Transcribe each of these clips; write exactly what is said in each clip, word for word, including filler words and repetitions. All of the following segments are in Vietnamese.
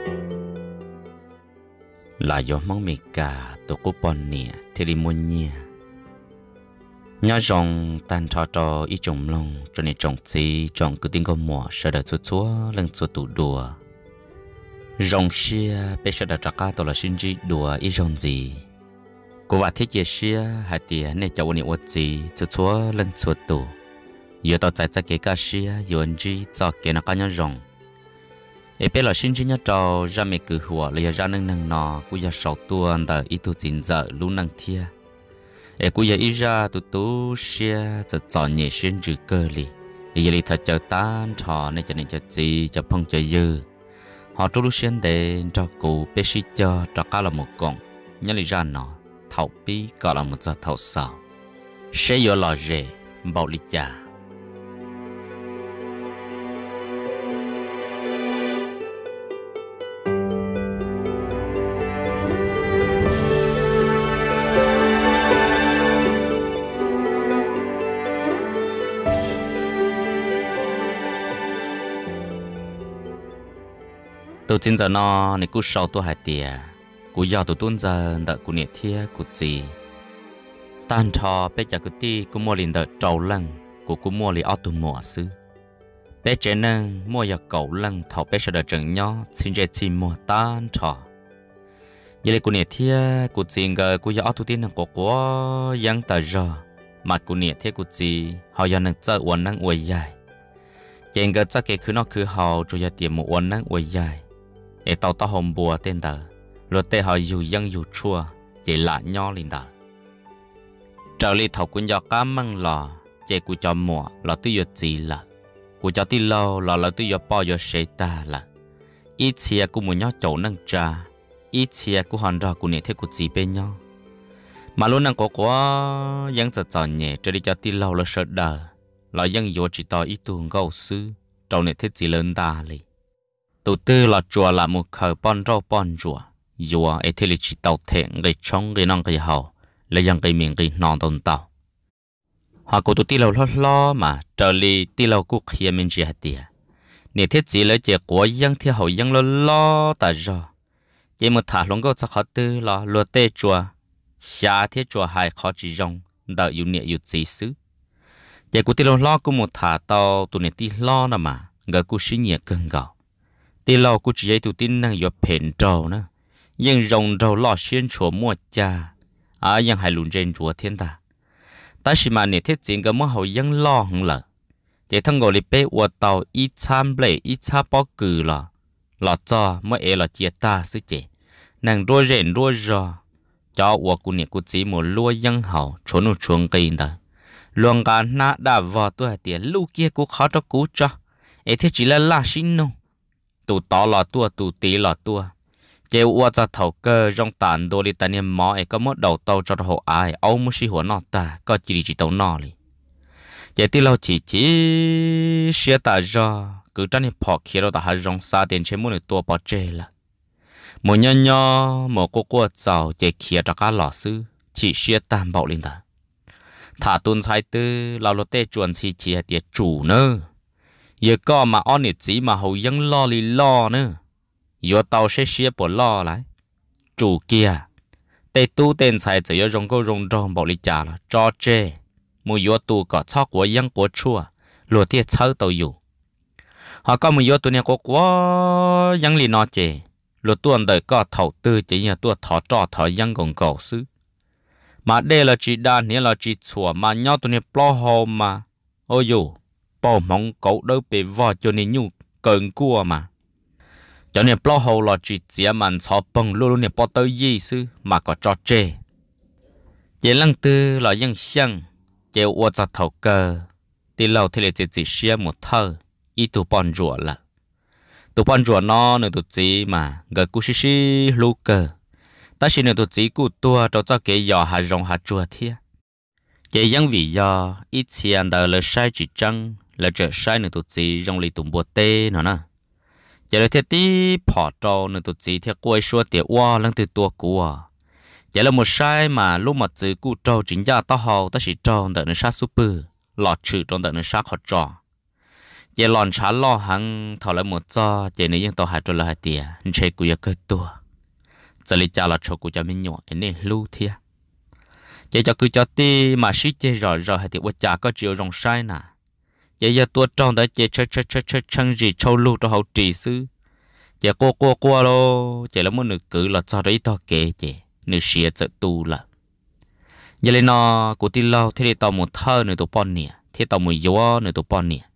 là do mong mì cả tổ cú bòn nè thì đi mua nhia nhớ rằng tan trò trò ít trồng lông cho nên trồng gì trồng cứ tiếng có mùa sợ đợt chúa chúa lần chúa tủ đùa rồng xia bây giờ đã trả tôi là sinh trí đùa ít rồng gì cô và thiết chia xia hai tiền nên cháu niệm vật gì chúa chúa lần chúa tủ giờ tao chạy ra cái cá xia giờ anh chỉ cho cái nó cá nhớ rồng ấy bây giờ sinh trí nhớ trâu ra mấy cứ hùa lấy ra nâng nâng nọ cú giờ sáu tuần đợi ít tu chín giờ lúc nâng thia ấy cú giờ ít ra tu tu xiaจะจ่อnhẹ xuyên trừ cơ li giờ li thật chờ tan trò nên cho nên cho gì cho phong cho dư họ tu lu xuyên để cho cụ bé sĩ cho cho cá là một con nhớ li ra nọ thầu pi gọi là một giờ thầu sao sẽ giờ lò rể bảo li cha tôi chính giờ nó này cú sau tôi hai tia cú giờ tôi tuân giờ đợi cú nhiệt thia cú gì tan thọ bây giờ cú ti cú mua liền đợi trâu lăng cú cú mua liền ở tụ mùa xứ bây giờ nâng mua giờ cẩu lăng thọ bây giờ đợi chừng nhó xin chơi chim mua tan thọ giờ này cú nhiệt thia cú gì ngờ cú giờ ở tụ tin nâng cú quá yang tờ giờ mặt cú nhiệt thia cú gì họ giờ nâng chơi uốn nâng uốn dài chèn ngờ chắc cái cứ nó cứ họ rồi giờ tiệm một uốn nâng uốn dài để tàu tàu hồng bùa tên đời rồi tên họ dù dân dù chua chỉ là nho liền đời trở lại thầu quân do cá măng lò chỉ của cho mùa là tôi giờ gì là của cho tí lâu là là tôi giờ bao giờ sẽ ta là ít chia của một nhau chậu nâng trà ít chia của hòn rò của nè thế của gì bên nhau mà luôn nâng có quá dân giật giật nhẹ trở đi cho tí lâu là sợ đời là dân dù chỉ tao ít tuồng gấu sư trâu nè thế gì lớn ta liền đầu tư là chùa là một khởi bon rau bon chùa chùa ấy thì là chỉ tàu thẹn cái trong cái nòng cái hậu là dân cái miệng cái nòng tồn tàu họ cũng đầu tư lâu lo lo mà trở đi tư lâu cũng khi mình chỉ hạt tiền nếu thiết gì lấy chỉ của dân thì hậu dân lo lo ta rồi chỉ một thả lông câu cho họ tư là lo tê chùa xa thiết chùa hai khó chỉ rong đợi yêu nhẹ yêu gì xứ chỉ cũng tư lâu lo cũng một thả tàu tụi này tư lo nè mà người cũng suy nhẹ cơn gạo tí lâu cũng chỉ tụi tin năng dọc phèn trâu nữa nhưng rồng trâu lo xuyên chúa mua cha à nhưng hay luôn trên chúa thiên ta ta chỉ mà nè thiết chuyện cái mua hậu dân lo hẳn là để thằng gọi là bé uất tàu ít tham lệ ít tham bao cử là là cho mới é là chia ta xứ chế nàng đua rèn đua rò cho uất của nè của chỉ một lúa dân hậu chỗ nó chuồng cây đó luôn cả na đã vào tôi tiền lưu kia cũng khó cho cú cho ấy thế chỉ là la xin nô tụ tỏ lò tua tụ tí lò tua kêu ua ra thầu cơ trong tàn đô li tàn niệm mỏ ấy có mất đầu tàu cho hộ ai âu mua xíหัว nọ ta có chỉ chỉ tàu nọ li kêu tí lâu chỉ chỉ xia ta ra cứ cho nên phò kia đâu ta hay trong xa tiền chế mua được tua bỏ chê là một nhân nho một cô cô giàu kêu kia cho cá lò sư chỉ xia tam bảo linh ta thả tuần sai tư lao lô tê chuẩn chỉ chỉ là tiệt chủ nữa giờ có mà on nhiệt gì mà hậu dân lo li lo nữa giờ tàu sẽ xia bỏ lo lại chủ kia tê tu tên sai chỉ có rong câu rong rong bảo li trả là cho chê mua giờ tu có cho của dân của chua lúa tiệt sâu tàu dù họ có mua giờ tu này có quá dân li nó chê lúa tuần đời có thầu tư chỉ là tu thọ trò thọ dân còn cầu xứ mà đây là chỉ đàn này là chỉ chùa mà nhau tu này plo hồ mà ôi dù bao mong cậu đâu bị vò cho nên nhu cơn cua mà cho nên bao hồ là chỉ chỉ mình cho bằng luôn luôn này bao tới gì sư mà có cho chê chỉ lăng tư là dân sang chỉ uất ra thầu cơ thì lâu thì là chỉ chỉ xia một thơ ít tụ bọn rùa là tụ bọn rùa nó nữa tụ chỉ mà gỡ cú xí xí lu cơ ta chỉ nữa tụ chỉ cú tua cho cho cái giò hà rong hà chua thia cái dân vì do ít tiền đời là sai chỉ trăng là trở sai nữa tụt gì trong lì tụm bùa tê nữa nè giờ là thiết tí bỏ trâu nữa tụt gì theo quay xua tiệt qua lăng từ tua của giờ là một sai mà lúc mà chữ cụ trâu chính ra tao hầu ta chỉ trâu đợi nó sát super lọt chữ trong đợi nó sát khó trò giờ lòn trả lo hăng thọ lại một cho giờ này ยัง tao hạt rồi là hạt tiền chơi cùi cái tua giờ lấy cha là cho cùi cho mình nhỏ nên lưu thiệt giờ cho cùi cho ti mà xí chơi rồi rồi hạt tiền qua cha có chịu rong sai nè giờ giờ tua trong đó giờ chơi chơi chơi chơi chân gì châu lưu cho hậu trì sư giờ qua qua qua lo giờ là muốn nữ cử là cho đấy to kể giờ nữ xía tự tu là giờ lên nó cụ ti lâu thế thì tao một thơ nữ tụ pon nè thế tao một gió nữ tụ pon nè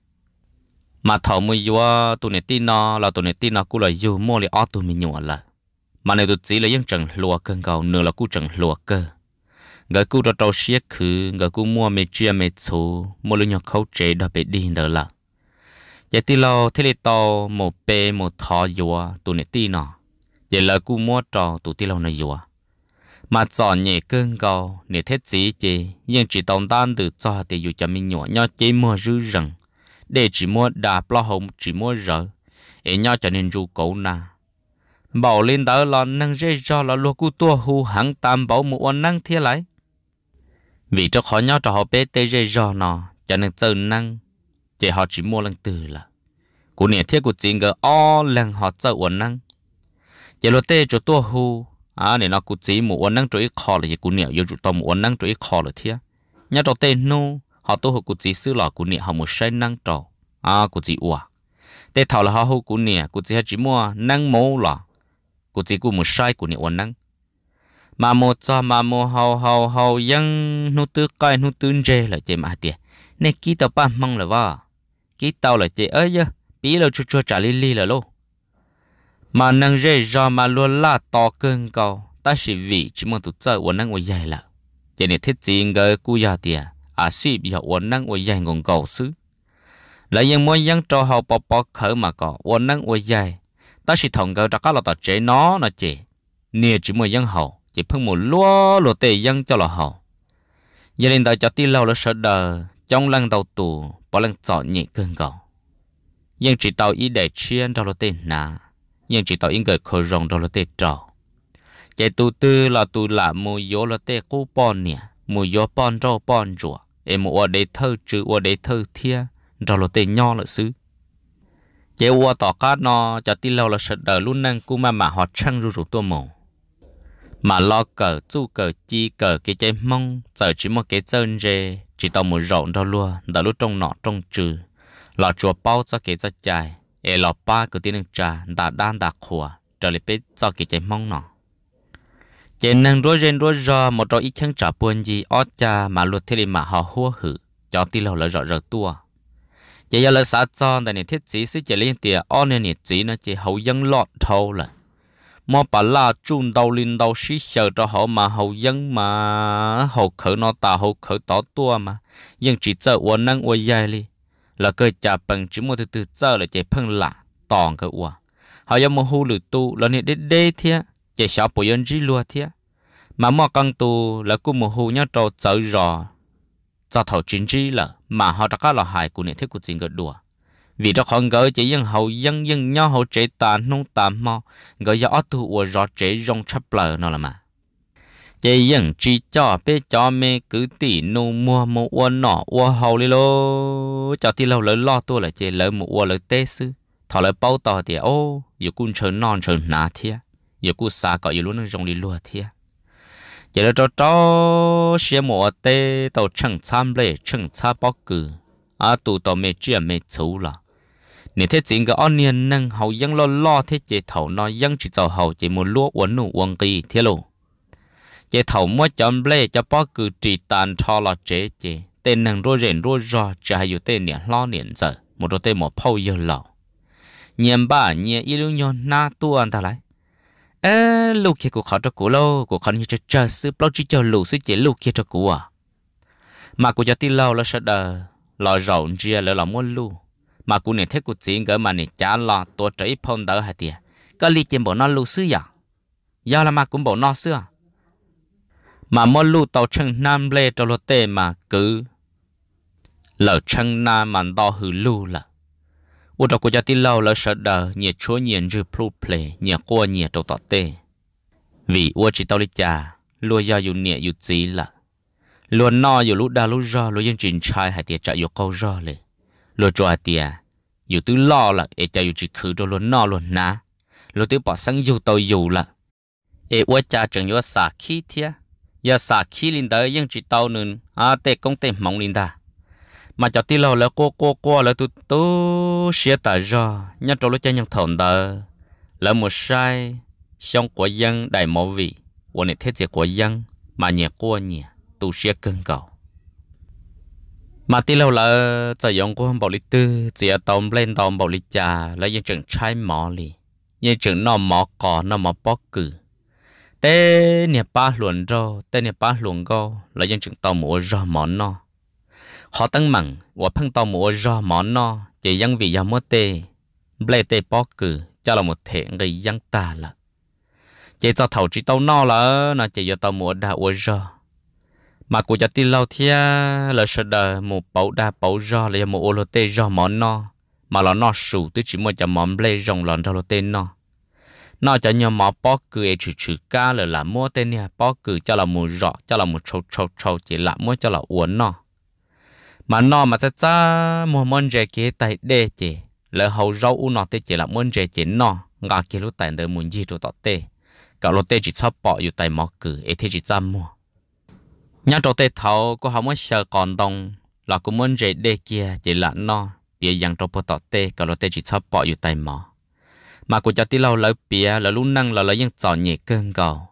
mà thầu một gió tụ này tin nó là tụ này tin nó cũng là dù mua lại ót tụ mình nhỏ là mà này tụ chỉ là những trận lúa cơn cầu nửa là cũng trận lúa cơ người cũng cho trâu xía khử người cũng mua mấy chia mấy số mua luôn nhóc khâu chế đã bị đi đó là giờ ti lâu thế thì tao một bê một thọ gió tụ này tin nó giờ là cũng mua trò tụ ti lâu này gió mà chọn nhẹ cơn cầu để thiết gì chứ nhưng chỉ tồn tan từ cho thì dù cho mình nhỏ nhỏ chỉ mua rư rừng để chỉ mua đạp lo hồng chỉ mua rỡ để nhỏ cho nên ru cậu na bảo lên đó là năng dễ cho là lúa cu tua hu hẳn tam bảo một ôn năng thế lại vì cho khó nhỏ cho họ bé tê dễ cho nó cho nên chơi năng chỉ họ chỉ mua lần từ là của nè thiết của chính cái o lần họ chơi ôn năng chỉ lúa tê cho tua hu à này nó cũng chỉ một ôn năng trôi kho là gì cũng nhiều yêu chủ tao một ôn năng trôi kho là thế nhớ cho tên nu họ tôi học cũng chỉ xứ lò cũng nhiều họ một sai năng trò à cũng chỉ ủa tên thảo là họ học cũng nhiều cũng chỉ chỉ mua năng mẫu lò cũng chỉ cũng một sai cũng nhiều ôn năng mà một cho mà một hầu hầu hầu dân nu tư coi nu tư dê là chị mà tiệt này kỹ tao ba mong là vợ kỹ tao là chị ơi chứ bí là chua chua trả li li là luôn mà năng dễ do mà luôn là to cơn cầu ta chỉ vì chỉ muốn tụt chơi uốn năng uốn dài là cho nên thiết gì người cú già tiền à sĩ bị họ uốn năng uốn dài ngon cầu xứ lạiยังmuốn dân cho họ bỏ bỏ khởi mà có uốn năng uốn dài ta chỉ thòng người các là tao chế nó là chế nè chỉ muốn dân hậu chỉ phân một lúa lúa tê dân cho là hậu gia đình ta cho tí lâu là sợ đờ trong lần đầu tù bỏ lần chọn nhẹ cơn cầu dân chỉ tao ý để chiên cho lúa tê nà nhưng chỉ tao những người khởi rong đó là tê trò chạy tu tư là tu là mua gió là tê cú pon nè mua gió pon rau pon rùa em mua ở đây thơ chữ ở đây thơ thia đó là tê nho là xứ chạy qua tỏ cá nó cho tí lâu là sợ đời luôn năng cú mà mà họ trăng ru ru tua mồ mà lo cờ chu cờ chi cờ cái trái mông giờ chỉ một cái chân dê chỉ tao một rộng đó luôn đó lúc trong nọ trong trừ lọ chùa bao cho cái cho chạy ê lọ ba cứ tin trà đã đan đã khua trở lại biết cho cái trái mông nọ trên năng rối ren rối rò một trò ít chân trả buồn gì ót cha mà luật thế mà họ hua hử cho tí lâu là rõ rõ tua chỉ giờ là xã cho tại này thiết chỉ sẽ chỉ lên tiền on này nhiệt chỉ nó chỉ hậu dân lọt thâu là mà bà la chun đầu linh đầu xí sợ cho họ mà hậu dân mà hậu khởi nó ta hậu khởi tỏ tua mà nhưng chỉ chờ uốn năng uốn dài đi là cơ chả bằng chỉ một từ từ giờ là chỉ phân lạ tòn cơ uốn họ giống một hú lử tu là nhiệt đê đê thế chỉ sợ bồi dân chỉ lúa thế mà mà căng tu là cũng một hú nhớ trâu chờ rò cho thầu chính trị là mà họ đã có là hại của nhiệt thế của chính cái đùa vì đó không gỡ chỉ dân hậu dân dân nhau hậu chế tàn nông tàn mò gỡ do tu uốn rõ chế rong chấp lờ nó là mà chỉ dân chỉ cho bé cho mẹ cứ tỉ nô mua một uốn nọ uốn hậu đi lô cho tí lâu lỡ lo tôi là chỉ lỡ một uốn lỡ tê sư thọ lỡ bao tỏ thì ô giờ cũng chơi non chơi nà thia giờ cũng xa cọ giờ luôn nó rong đi lùa thia giờ là cho cho xe một tê tàu chẳng tham lệ chẳng tham bao cử à tụ tàu mẹ chia mẹ chú là nếu thế chính cái anh niên năng hậu dân lo lo thế chế thầu nó dân chỉ giàu hậu chỉ một lúa uốn nụ uốn kỳ thế luôn chế thầu mua chấm lệ cho bao cử chỉ tàn cho là chế chế tên năng rô rèn rô rò chỉ hay tên niệm lo niệm giờ một đôi tên một phâu giờ lẩu nhiệm ba nhiệm yêu nhon na tu anh ta lại ê lúc kia của họ cho cụ lâu của họ như cho chờ sư bao chỉ chờ lù sư chế lúc kia cho cụ à mà cụ cho tin lâu là sợ đờ lò rộng chia lỡ là mua lu mà cụ này thấy cụ chỉ gỡ mà này trả lòตัวtrái phong đỡ hạt tiền có li chém bộ nó lu sư à do là mà cũng bộ nó sư mà mua lu tàu chân nam lê cho lô tê mà cứ lỡ chân nam mà đo hư lu là u cho cụ cho tin lâu là sợ đờ nhiệt chúa nhiệt rư plu play nhiệt qua nhiệt đầu tọt tê vì u chỉ tao đi trà lúa do dù nhiệt dù gì là luôn no dù lúc đa lúc do lúc dân trình trai hay tiệt chạy dù câu doเลยlúa cho tiệt dù tứ lo là ê cha dù chỉ khử đồ luôn no luôn ná lúc tứ bỏ sang dù tàu dù là ê ua cha chẳng nhớ xả khí thia giờ xả khí linh tới nhưng chỉ tàu nên à tê công tê mong linh ta mà cho tí lâu là cô cô cô là tụi tố xia tà ra nhớ trâu lúc cha nhung thồn tờ là một sai xong của dân đại mẫu vị của này thế giới của dân mà nhẹ cô nhẹ tu xia cơn cầu mà tí lâu là giờ dùng của bảo lý tư chỉ ở tàu lên tàu bảo lý trà là những trường trai mỏ li những trường nó mỏ cỏ nó mỏ bó cử té nè ba luồn rô té nè ba luồn gô là những trường tàu mua rô mỏ no họ tăng mặn và phân tàu mua rô mỏ no chỉ dân vì giờ mua tê ble tê bó cử cho là một thể người dân ta là chỉ cho thầu chỉ tàu no là nó chỉ cho tàu mua đã mua rô mà cụ cho tin lâu thia là sợ đời một bầu đa bầu rô là một ô lô tê rô mỏ no mà là nó sủ tôi chỉ mua cho món ble rồng lòn rô lô tê no nó cho nhau mỏ bó cử ấy chữ chữ ca là là mua tên nè bó cử cho là một rõ cho là một trâu trâu trâu chỉ là mua cho là uốn nó mà nó mà chắc cha mua món rẻ kia tại đê chỉ là hậu rau u nó tê chỉ là món rẻ chỉ nó ngã kia lúc tại đời muốn gì rồi tọt tê cả lô tê chỉ sắp bỏอยู่tại mỏ cử ấy thế chỉ cha mua nhà trâu tê thầu có không muốn sợ còn đông là cũng món rẻ đê kia chỉ là nó bây giờ trâu bỏ tọt tê cả lô tê chỉ sắp bỏอยู่tại mỏ mà cụ cho tí lâu lỡ bìa là lúc năng là lỡ dân chọn nhẹ cơn cầu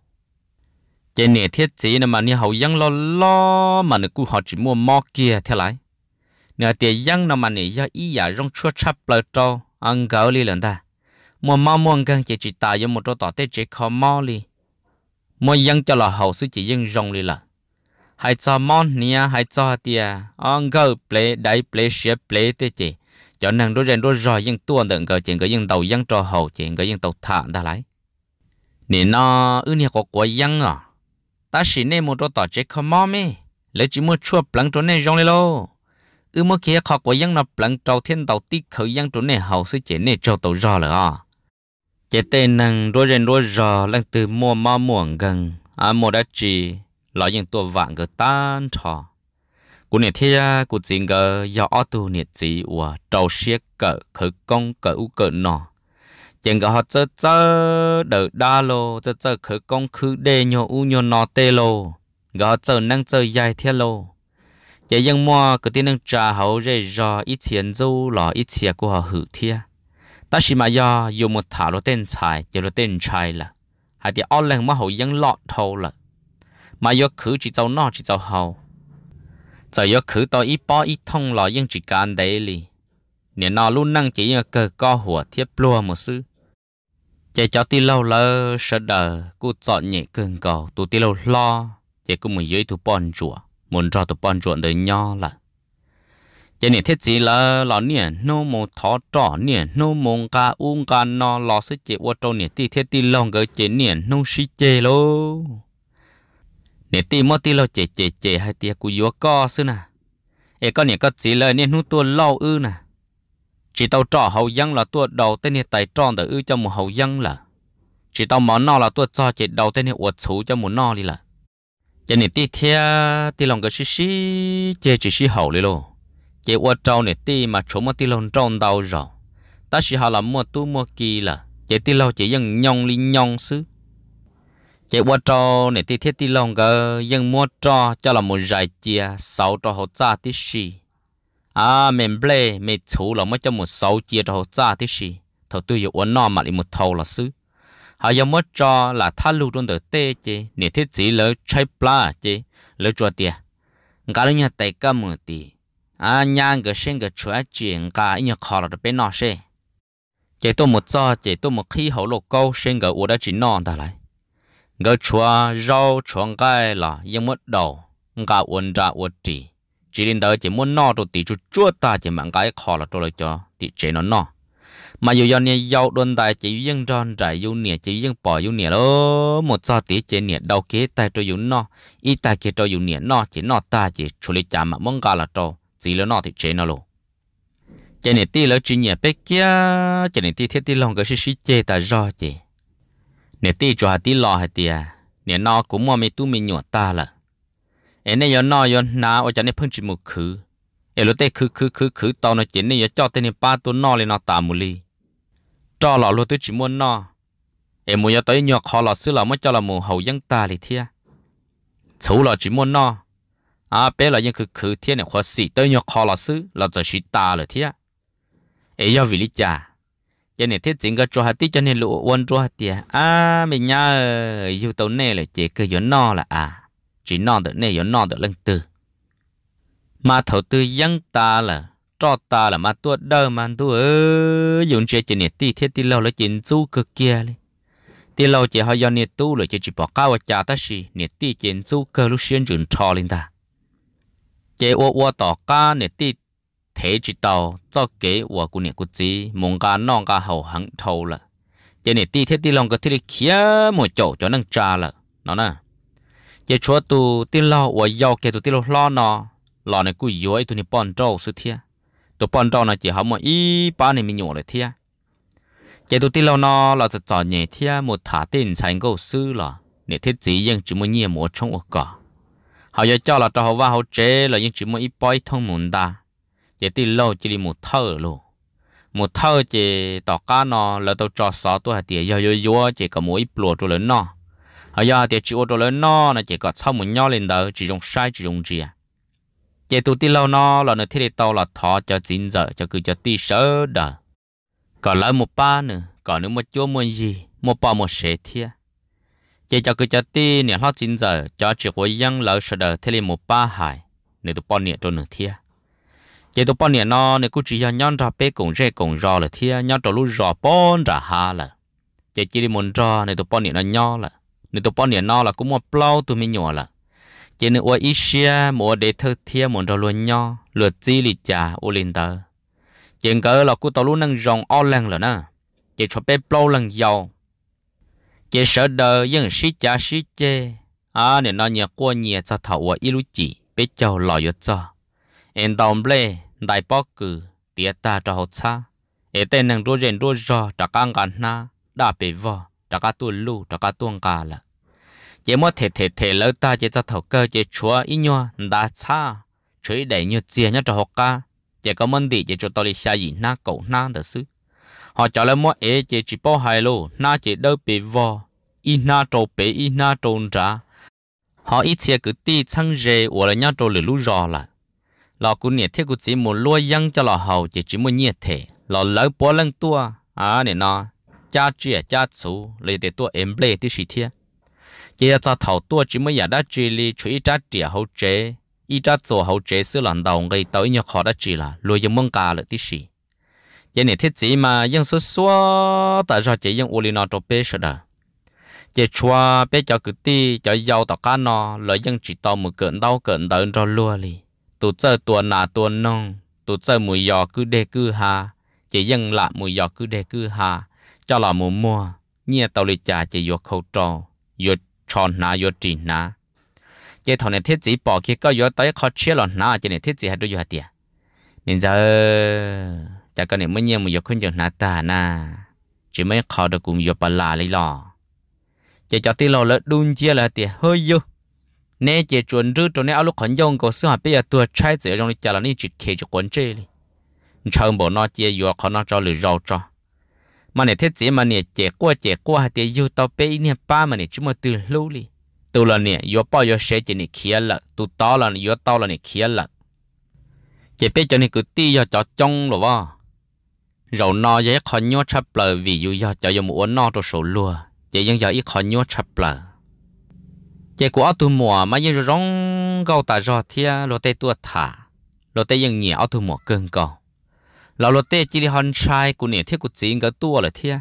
trên nè thiết chỉ là mà nè hậu dân lo lo mà nè cụ họ chỉ mua mò kia theo lại nè tiền dân là mà nè do ý giả rong chua chắp lỡ trâu ăn gạo li lần ta mua mò mua gần chỉ chỉ tài cho một trâu tỏ tết chỉ khó mò li mua dân cho là hậu sư chỉ dân rong li là hay cho món nè hay cho tiền ăn gạo ple đáy ple xếp ple tê chỉ cho nên đôi rèn đôi roi nhưng tuôn đựng cờ chuyện cái nhưng đầu dân trò hậu chuyện cái nhưng tàu thả đã lấy nè nó ư nè có quả dân à ta chỉ nên một đôi tỏ chết không mò mê lấy chỉ mua chua plăng trốn này rong lên lô ư mua kia khó quả dân nó plăng trâu thiên tàu tí khởi dân trốn này hậu sư chuyện này trâu tàu rò là à chế tên năng đôi rèn đôi rò lần từ mua mò muộn gần à mua đã chỉ nói những tua vạn cái tan trò cụ này thia cụ chính cái do ô tô nhiệt chỉ và trâu xiết cỡ khởi công cỡ u cỡ nọ chính cái họ chơi chơi đỡ đa lô chơi chơi khởi công khứ đê nhô u nhô nọ tê lô cái họ chơi năng chơi dài theo lô chỉ dân mua cái tiền năng trả hậu rồi do ít tiền dâu lò ít tiền của họ hử thia ta chỉ mà do dùng một thảo lô tên xài chỉ lô tên xài là hay thì on lần mà hậu dân lọt thâu là mà do khứ chỉ giàu nọ chỉ giàu hậu giờ yo khử to ít bao ít thông lò nhưng chỉ cần đấy li nè nó luôn năng chỉ là cờ co hùa thiếp lùa một sư chạy cho tí lâu lơ sợ đờ cô chọn nhẹ cơn cầu tụ tí lâu lo chạy cô muốn dưới tụ bon chùa muốn cho tụ bon chùa đời nho là chạy nè thiết gì là lò nè nô mồ thọ trỏ nè nô mồ ca uống ca no lò sức chạy qua trâu nè tí thiết tí lâu cái chạy nè nô xí chê lô nè tí mất tí lâu chè chè chè hay tia cú yếu co xứ nè, ê con nè có chỉ lời nè nút tua lâu ư nè, chỉ tàu trọ hậu dân là tua đầu tên nè tài tròn để ư cho một hậu dân là, chỉ tàu món no là tua cho chỉ đầu tên nè uất chú cho một no đi là, cho nè tí thia tí lòng cái xí xí chè chỉ xí hậu đi lô, chè uất trâu nè tí mà chỗ mất tí lòng tròn đầu rồi, ta chỉ họ là mua tu mua kỳ là, chè tí lâu chỉ dân nhong li nhong xứ. Chạy qua trò này thì thiết tí lòng cái dân mua trò cho là một giải chia sáu trò hỗ trợ tí xì à mình ble mình chủ là mới cho một sáu chia trò hỗ trợ tí xì thầu tôi yêu uốn nọ mà đi một thầu là xứ họ dân mua trò là thắt lưu trong đời tê chứ này thiết chỉ lỡ trái pla chứ lỡ chua tiệt cả lúc nhà tay cầm một tí à nhang cái sen cái chúa chuyện cả nhà khó là được bên nọ xe chạy tôi một trò chạy tôi một khi hậu lộc câu sen cái uốn đã chỉ non ta lại người chua rau chuông cái làยังmất đầu ngã uốn ra uốn chỉ chỉ đến đó chỉ muốn no rồi tí chút chua ta chỉ mang cái khó là tôi lại cho tí chế nó no mà dù giờ này giàu đồn đại chỉ riêng tròn trải dù nè chỉ riêng bỏ dù nè đó một sao tí chế nè đầu kế tay tôi dù no ít tay kia tôi dù nè no chỉ no ta chỉ处理chạm mà mong cả là tôi chỉ là no thì chế nó luôn chế nè tí là chỉ nè bé kia chế nè tí thiết tí lòng cái xí xí chế ta rõ chế nè tí cho tí lò hay tiề nè nó cũng mua mấy tu mình nhọ ta là em này yo nó yo na ở chỗ này phân chỉ một khứ em lúc tê khứ khứ khứ khứ tao nó chỉ nên cho tên ba tôi no lên nó tạm một ly cho lọ luôn tôi chỉ muốn no em muốn tới nhọ khó lọ xứ lọ mới cho là mù hậu dân ta thì thia chú lọ chỉ muốn no à bé là dân khứ khứ thiên này khó xỉ tới nhọ khó lọ xứ là giờ xí ta rồi thia ấy do vì lý cha cho nên thiết chính cái cho hạt tí cho nên lụa quân cho hạt tiền à mình nhớ yêu tàu nè là chỉ cứ giống no là à chỉ no được nè giống no được lần từ mà thầu tư dân ta là cho ta là mà tuột đâu mà tu ơi dùng chuyện chỉ nè tí thiết tí lâu là chuyện chú cực kia đi tí lâu chỉ họ do nè tu rồi chỉ chỉ bỏ cao cha ta xí nè tí chuyện chú cơ lúc xuyên trường trò lên ta chỉ ô ô tỏ ca nè tí thế chỉ tàu cho kế của cô nè cô chị mong cả non cả hậu hẳn thâu là cho nên ti thế ti lòng cái thế kia một chỗ cho năng trà là nó nè giờ chúa tu ti lo và giàu kia tu ti lo lo nó lo này cứ dối tu này bòn trâu sự thia tu bòn trâu này chỉ họ một ý ba này mình nhổ lại thia giờ tu ti lo nó làจะจ่อnhẹ thia một thả tiền thành câu sư là nè thế chỉ nhưng chỉ một nhiều một trong một cỏ họ giờ cho là cho họ vào họ chế là nhưng chỉ một ít bói thông muốn ta chỉ tí lâu chỉ đi một thơ luôn một thơ chỉ tỏ cá nó là tao cho sáu tuổi hạt tiền yo yo yo chỉ có mỗi bùa cho lớn nó hay giờ thì chỉ ô cho lớn nó là chỉ có sau một nhau lên đó chỉ dùng sai chỉ dùng gì à chỉ tụi tí lâu nó là nó thế tao là thọ cho chín giờ cho cứ cho tí sớ đờ còn lại một ba nữa còn nữa một chỗ một gì một bao một sẻ thia chỉ cho cứ cho tí nè lót chín giờ cho chỉ có dân lỡ sờ đờ thế một ba hải nè tụi bao nè cho nửa thia chỉ tụi bọn nó này cũng chỉ là nhon ra bé cùng rẻ cùng rò là thia nhon trâu lú rò bón ra ha là chỉ chỉ đi muốn rò này tụi bọn nó nho là này tụi bọn nó là cũng một plau tụi mình nhỏ là chỉ nữa ở Asia mua để thơ thia muốn rò luôn nho lượt chi lì trà ô lên tờ chỉ cái là cũng tụi lú năng rong o lăng là nè chỉ cho bé plau lăng giàu chỉ sợ đời dân sĩ cha sĩ chê à này nó nhà qua nhà cho thầu ở ilu chỉ bé châu lò yo cho em đồng lệ đại bác cử tiệt ta cho họ xa em tên năng đua rèn đua rò trả căng gan na đã bị vò trả cá tuôn lu trả cá tuôn cá là chỉ mất thể thể thể lỡ ta chỉ cho thầu cơ chỉ chúa ít nhua đã xa chơi đầy như chia nhá cho họ cá chỉ có món gì chỉ cho tôi đi xa gì na cậu na được xứ họ cho lại mua ế chỉ chỉ bao hai lô na chỉ đâu bị vò ít na trâu bé ít na trâu trả họ ít chia cứ ti chăng rề hoặc là nhá trâu lử lú rò là lò cũng nhiệt thế cũng chỉ một lúa dân cho lò hậu chỉ chỉ một nhiệt thể lò lỡ bỏ lăng tua à này nó cha chia cha chú lấy để tua em lê thì xí thiệt chỉ là cho thầu tua chỉ mới giả đã chỉ li chú ý trả tiền hậu chế ý trả做hậu chế xứ lần đầu người tới nhớ khó đã chỉ là lúa dân mông cà là tí xí chỉ nhiệt thế chỉ mà dân số số tại sao chỉ dân u li nó cho bé sợ đó chỉ chua bé cho cứ ti cho giàu tao cá nó lợi dân chỉ tao một cận đau cận đợn cho lúa li tụi chơi tuần nà tuần nông tụi chơi mùi giò cứ đê cứ hà chỉ dân lạ mùi giò cứ đê cứ hà cho là mùa mua nhia tàu lì trà chỉ vô khâu trò vô tròn nà vô trì nà chỉ thằng này thiết chỉ bỏ kia có vô tới khó chia lòn nà chỉ này thiết chỉ hay đôi vô hạt tiền nên giờ chả có này mới nhia mùi giò khuyên giò nà ta nà chỉ mấy khó được cùng giò bà là lấy lò chỉ cho tí lò lỡ đun chia là tiền hơi vô nè chỉ chuẩn rư cho nè áo lúc khẩn dùng có sự hợp bây giờ tua trái giữa trong đi chả là nè chỉ kể cho quấn chơi đi chồng bộ nó chỉ vừa khó nó cho lười rau cho mà nè thiết chỉ mà nè chỉ qua chỉ qua thì yêu tao bé nè ba mà nè chúng mà từ lâu đi từ là nè vừa bao giờ sẽ chỉ nè kia là từ to là vừa to là nè kia là chỉ bé cho nè cứ ti giờ cho trong rồi va rau nó giờ khó nhớ chấp lời vì dù giờ cho giờ muốn nó cho số lúa chỉ nhưng giờ ít khó nhớ chấp lời chỉ của tôi mùa mà giờ rong câu ta rõ thia lô tê tua thả lô têยังnhẹ tôi mùa cơn cầu lô lô tê chỉ đi hòn trai của nè thiết của chính cái tua là thia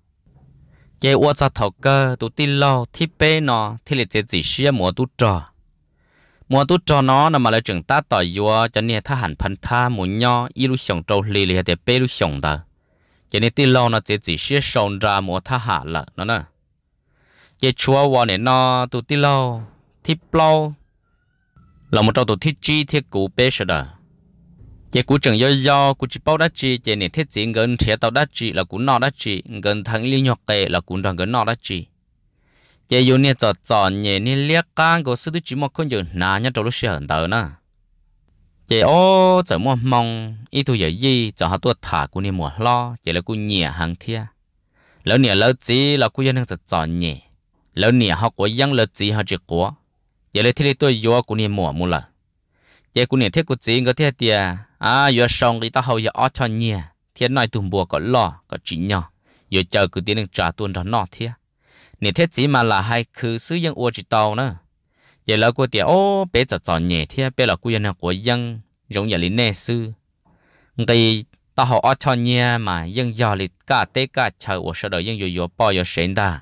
chỉ qua cho thầu cơ tụi tin lâu thiết bê nó thì là chỉ chỉ xia mùa tu trò mùa tu trò nó là mà lại chừng ta tỏi vô cho nè tha hẳn phân tha mùa nho y lu sòng trâu lì lì để bê lu sòng đó chỉ nè tin lâu nó chỉ chỉ xia sòng ra mùa tha hạ là nó nè chỉ chúa vào này nó tụi tí lâu thít lâu là một trong tụi thít chi thiết cũ bé sợ đó chỉ cũ chừng do do cũ chỉ bao đắt chi chỉ này thiết chỉ gần trẻ tàu đắt chi là cũ nọ đắt chi gần thằng liên nhọc tệ là cũ rằng gần nọ đắt chi chỉ yêu nè chọn chọn nhẹ nè liếc can của sư tử chỉ một con giờ nà nhá trong lúc sẽ hận tờ nè chị ô giờ mua mong ít tu giờ gì giờ họ tua thả của niệm mùa lo chị là của nhẹ hàng thia lỡ nhẹ lỡ gì là của dân đang chọn nhẹ lỡ nhẹ họ của dân lỡ gì họ chỉ có chị là thế tôi vô của niệm mùa mua là chị của niệm thế của gì có thế tiề à vô xong thì ta hầu giờ ở cho nhẹ thiên nói tụm bùa có lo có chỉ nhỏ giờ chờ cứ tiến trả tuần đó nọ thia niệm thế gì mà là hay cứ sử dụng ô chỉ tàu nữa giờ là của tiề ô bé giờ chọn nhẹ thia bé là của dân của dân giống như là nè sư thì ta họ ở cho nhẹ mà dân giờ thì cả tế cả chờ của sau đó dân vừa vừa bao giờ sinh ta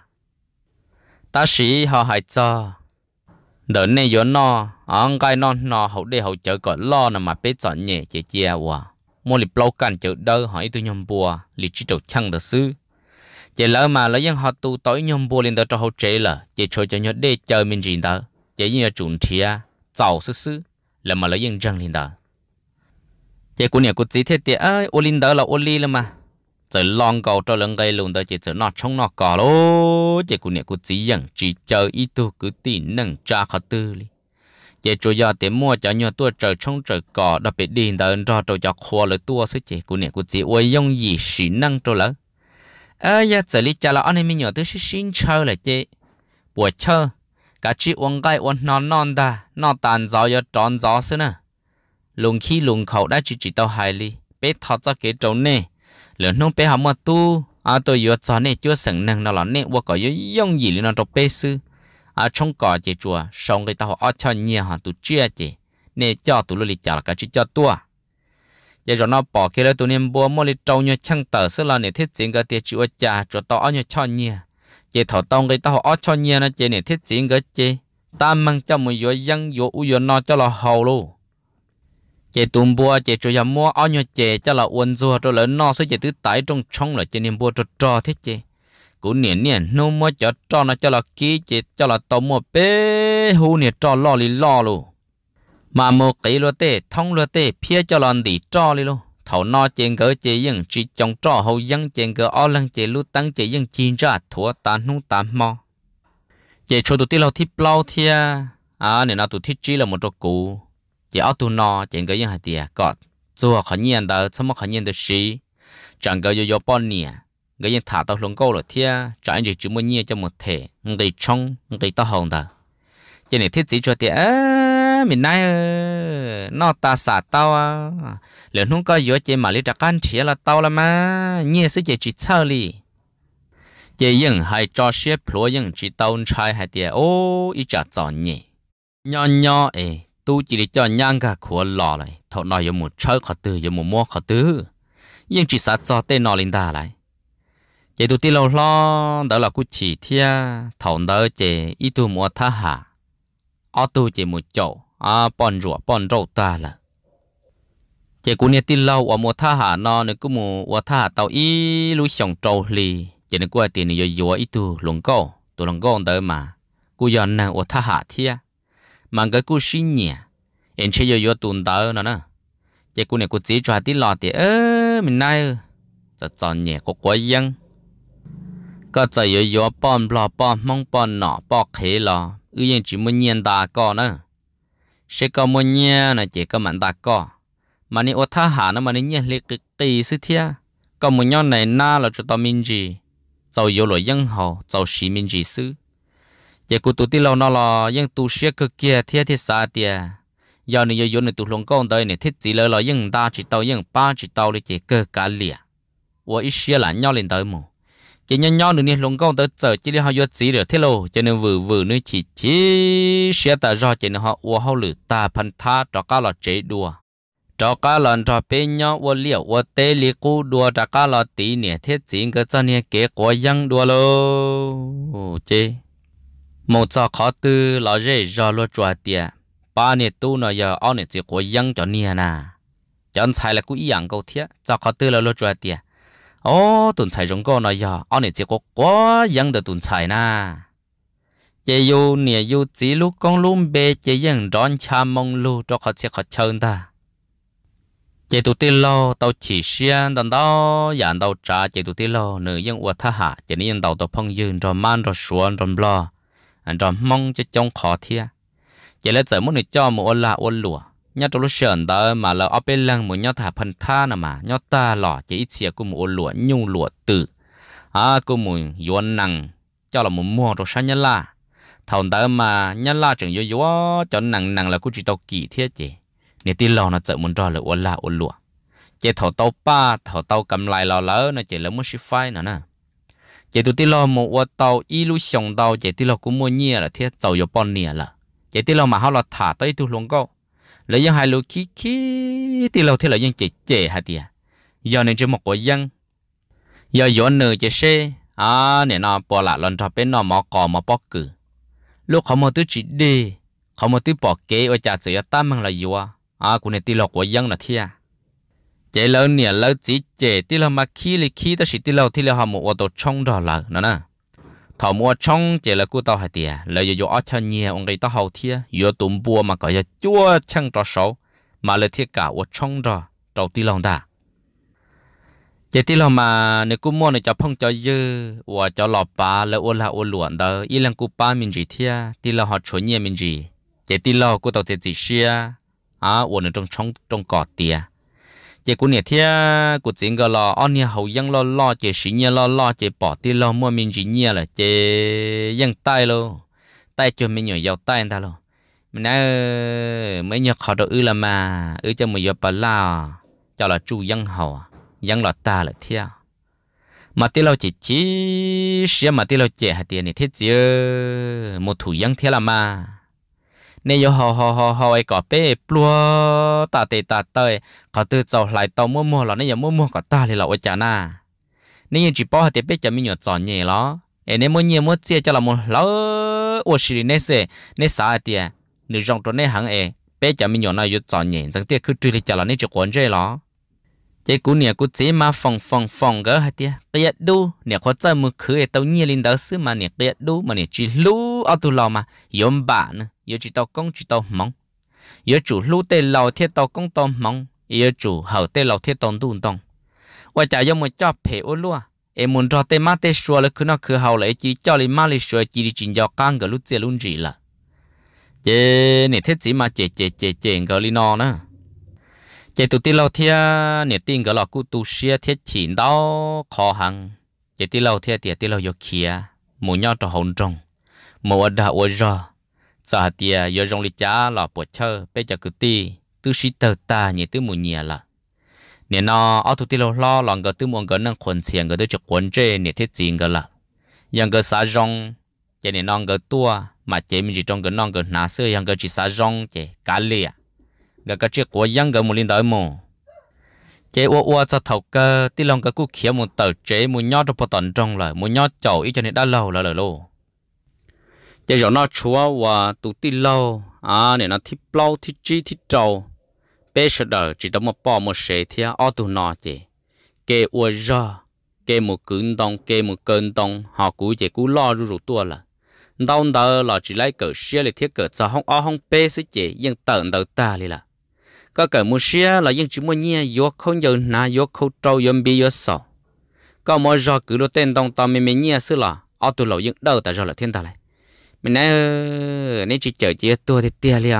ta sĩ họ hay cho đỡ này vừa no ông cái non no hậu để hậu chợ gọi lo nè mà bé chọn nhẹ chế chia wa mua lịch lâu cản chợ đâu hỏi tôi nhom bùa lịch chỉ trâu chăng được sư chế lỡ mà lấy dân họ tu tối nhom bùa lên đó cho hậu chế là chế cho cho nhớ để chờ mình gì đó chế như là chuẩn thia giàu sư sư là mà lấy dân răng lên đó chế của nhà của chị thế tiệt ơi ô linh đó là ô ly là mà giờ long cầu cho lần gây luôn đó chế giờ nọ trong nọ cỏ lố chế của nhà của chị dần chỉ chờ ít tu cứ tin nâng tra khó tư li chế cho giờ để mua cho nhau tua trời trong trời cỏ đặc biệt đi đó cho cho cho khoa lấy tua số chế của nhà của chị ôi dùng gì xí năng cho lỡ ơi giờ giờ li cha là anh em mình nhỏ tới xí xin chơi là chế buổi chơi cả chị uống gai uống non non ta non tàn gió giờ tròn gió xí nè lùng khi lùng khẩu đã chỉ chỉ tao hai ly bé thọt ra cái trâu nè lớn nông bé họ mà tu à tôi vừa cho nè chưa sẵn năng nó là nè qua có dùng gì nó trong bé sư à trong cỏ chỉ chùa xong cái tao họ cho nhiều họ tu chia chỉ nè cho tu lì chả là cái chỉ cho tua giờ rồi nó bỏ cái đó tụi em mua mua lì trâu như chăng tờ xưa là nè thiết chính cái tiền chịu cha cho tao như cho nhiều chỉ thọ tông cái tao họ cho nhiều nó chỉ nè thiết chính cái chỉ ta mang cho một vừa dân vừa u vừa no cho là hầu luôn chế tụm bùa chế cho yam mua áo nhựa chế cho là uốn rùa cho lớn no số chế thứ tái trong trong là chế niệm bùa cho cho thế chế cú niệm niệm nô mua cho cho nó cho là ký chế cho là tàu mua bé hu niệm cho lo li lo luôn mà mua kỹ lo tê thông lo tê phía cho là đi cho li luôn thầu no chế gỡ chế dân chỉ trong cho hậu dân chế gỡ áo lăng chế lưu tăng chế dân chi ra thua tan nung tan mò chế cho tụi ti lâu thip lâu thia à nên nào tụi thip chỉ là một trò cũ chỉ ở tu nọ chỉ cái những hạt tiền cọt做很严的怎么很严的事整个又要半年cái những thả tao lông câu rồi thia chẳng chỉ chỉ muốn nhiều cho một thể người trong người tao hồng đó cho nên thiết chỉ cho tiền á mình nay nó ta xả tao à liền không có giữa chị mà lấy trạc ăn thiệt là tao là mà nhiều sự chỉ chỉ chơi đi chỉ những hay cho xếp lúa những chỉ tao trai hay tiền ô ít chả chọn nhỉ nhỏ nhỏ ấy tu chỉ để cho nhang cả khua lò lại thọ nói giống một chơi khó tư giống một mua khó tư nhưng chỉ sát cho tên nó lên đà lại chỉ tu ti lâu lo đó là cú chỉ thia thọ đó chỉ ít tu mua tha hạ ở tu chỉ một chỗ à bòn rùa bòn rau ta là chỉ cú này ti lâu ở mua tha hạ nó nên cú mua tha hạ tàu ít lúa sòng trâu lì chỉ nên cú tiền này vừa vừa ít tu lồng câu tu lồng câu đó mà cú giờ nàng ở tha hạ thia mà cái cú xin nhỉ em chơi yo yo tuần tới nữa nè cái cú này cú chỉ cho tí lọt thì ơ mình nayจะจอนnhẹ có quá dân có chạy yo yo bom lò bom mong bom nọ bọ khế lò ư yên chỉ muốn nhiên ta co nữa sẽ có muốn nhiên là chỉ có mặn ta co mà nếu ở tha hà nó mà nếu nhiên liệt cực kỳ sự thia có một nhóm này na là cho tao minh gì giàu yo lo dân hậu giàu sĩ minh gì sư giờ cụ tụi ti lâu nó là dân tu sửa cơ kia thiết thiết xa tiề giờ này giờ này tụi lồng con tới này thiết chỉ là là dân ta chỉ tàu dân ba chỉ tàu để chỉ cơ cả lìa và ít sửa là nhau lên tới mù chỉ nhau nhau nữa này lồng con tới giờ chỉ để họ vô chỉ được thế lô cho nên vừa vừa nữa chỉ chỉ sửa ta ra cho nên họ và họ lử ta phân tha cho cả là chế đùa cho cả lần cho bên nhau và liệu và tê li cú đùa cho cả là tí nè thiết chỉ cái cho nên kế của dân đùa lô chế một giờ khó tư là dễ do lo chùa tiệt ba nè tu nó giờ ông nè chỉ có dân cho nè nà chọn xài là cũng ý dạng câu thiết giờ khó tư là lo chùa tiệt ô tuần xài giống câu nó giờ ông nè chỉ có quá dân được tuần xài na chế yêu nè yêu chỉ lúc con luôn bê chế dân đón cha mong lu cho khó sẽ khó chơi ta chế tụi ti lo tao chỉ xiên đàn đó dạng tao trả chế tụi ti lo nữ dân uất tha hạ chế nên tao tao phong dương rồi man rồi xuân rồi lo anh rồi mong cho trong khó thia vậy là giờ muốn được cho một là ôn lụa nhớ trong lúc sờn đó mà là ở bên lăng một nhớ thả phần tha nè mà nhớ ta lọ chỉ ít xìa của một lụa nhung lụa tử à của một yuan nặng cho là một mua rồi sao nhớ la thầu đó mà nhớ la chẳng yếu yếu cho nặng nặng là của chỉ tàu kỳ thiết gì nếu tin lò nó chợ muốn cho là uốn la uốn lụa chỉ thầu tàu ba thầu tàu cầm lại lò lỡ nó chỉ là một ship file nữa nè chỉ tụi tin lò một uốn tàu y lu xong tàu chỉ tin lò cũng mua nhia là thiết giàu yếu bao nhiêu là chỉ tin lò mà họ là thả tới tu luôn câu lấy dân hai lô khí khí tin lò thế là dân chỉ chỉ hả tiệt giờ nên chỉ một cái dân giờ yếu nửa chỉ xe à nè nó bỏ lại lần cho bên nó mò cò mò bóc cử lúc họ mò tứ chỉ đi họ mò tứ bỏ kế ở nhà chỉ tam mang là yếu à cũng nên tin lò của dân là thiệt chế lớn nè lớn chỉ chế tí là mà khi li khi đó chỉ tí là thì là họ mua ô tô trong đó là nó nè thầu mua trong chế là cú tao hay tiệt lợi dụng ở chân nhiều ông ấy tao hậu thiệt yếu tụm bùa mà gọi là chúa chân trò xấu mà lợi thiệt cả ở trong đó đầu tí lòng ta chế tí là mà nếu cú mua này cho phong cho dư và cho lọp ba là ô là ô luồn đó ý là cú ba mình gì thiệt tí là họ chuẩn nhiều mình gì chế tí là cú tao chế gì xia à ô nó trong trong trong cỏ tiệt chỉ cũng nhớ thế, cũng chính cái lo anh nhà hậu dân lo lo chỉ sĩ nhà lo lo chỉ bỏ tiền lo mua mình chỉ nhà là chỉ dân tay luôn, tay cho mình nhỏ giàu tay ta luôn, mình nói mấy nhà họ đầu ư là mà ư cho mình giàu bà la, cho là chủ dân hậu, dân là ta là thế, mà tiền lo chỉ chỉ xíu mà tiền lo chỉ hạt tiền này thế chứ, một thủ dân thế là mà. Nếu như họ họ họ họ ấy có bé plua ta tê ta tê họ từ giàu lại tàu mua mua là nếu như mua mua có ta thì là ôi chả na nếu như chỉ bỏ thì bé cho mình nhớ chọn nhẹ đó nếu mua nhiều mua chia cho là một lỡ ôi xí nên sẽ nên sao thì nếu trong chỗ này hàng ấy bé cho mình nhớ nó nhớ chọn nhẹ chẳng tiếc cứ truy thì cho là nên chỉ quan chơi đó cái cú nè cú chỉ mà phòng phòng phòng gỡ hả tiệt cái đu nè có chơi một khứ tàu nhiều lên đó xứ mà nè cái đu mà nè chỉ lú ở tu lò mà yếm bạn yếu chỉ tàu công chỉ tàu mong yếu chủ lú tê lò thiết tàu công tàu mong yếu chủ hậu tê lò thiết tàu đun tông và chả giống một cho phê ô lúa em muốn cho tê má tê xua là cứ nó cứ hậu lại chỉ cho lên má lên xua chỉ đi chỉnh gió căng cái lú chia luôn gì là chế nè thiết chỉ mà chế chế chế chế cái li nó nữa chế tụi tiên lâu thia nè tiên cái lò cụ tu xia thiết chỉ đó khó hăng chế tiên lâu thia tiệt tiên lâu vô kia muốn nhau cho hồn trong một đã ôi rồi giờ tiệt vô trong lịch trả là bột chơi bây giờ cứ ti tu sĩ tờ ta nhẹ tu muốn nhẹ là nè nó ở tụi tiên lâu lo lòng cái tu muốn cái năng quần tiền cái tu chụp quần chế nè thiết chỉ cái là yang cái sa rong chế nè non cái tua mà chế mình chỉ trong cái non cái nã sữa yang cái chỉ sa rong chế cá lìa cái cái chiếc của dân cái một linh đợi mù chế ô ô cho thầu cơ tí lòng cái cú khía một tờ chế một nhót trong tận trong là một nhót chậu ít cho nên đã lâu là là lâu chế rồi nó chúa và tụ tí lâu à này nó thít lâu thít chi thít trâu bé sợ đời chỉ tao một bò một sợi thia ở tụ nó chế kê ô ra kê một cứng đông kê một cơn đông họ cú chế cú lo ru ru tua là đau đau là chỉ lấy cỡ xia để thiết cỡ sao không ở không bé sẽ chế nhưng tận đầu ta đi là có cỡ một xia là dân chỉ mua nhia vô không giờ na vô không trâu yếm bi vô sầu có mỗi giờ cứ lo tên đông tao mình mình nhia xứ là ở tụ lầu dân đâu tại sao là thiên ta lại mình nói nếu chỉ chờ chỉ tôi thì tia lia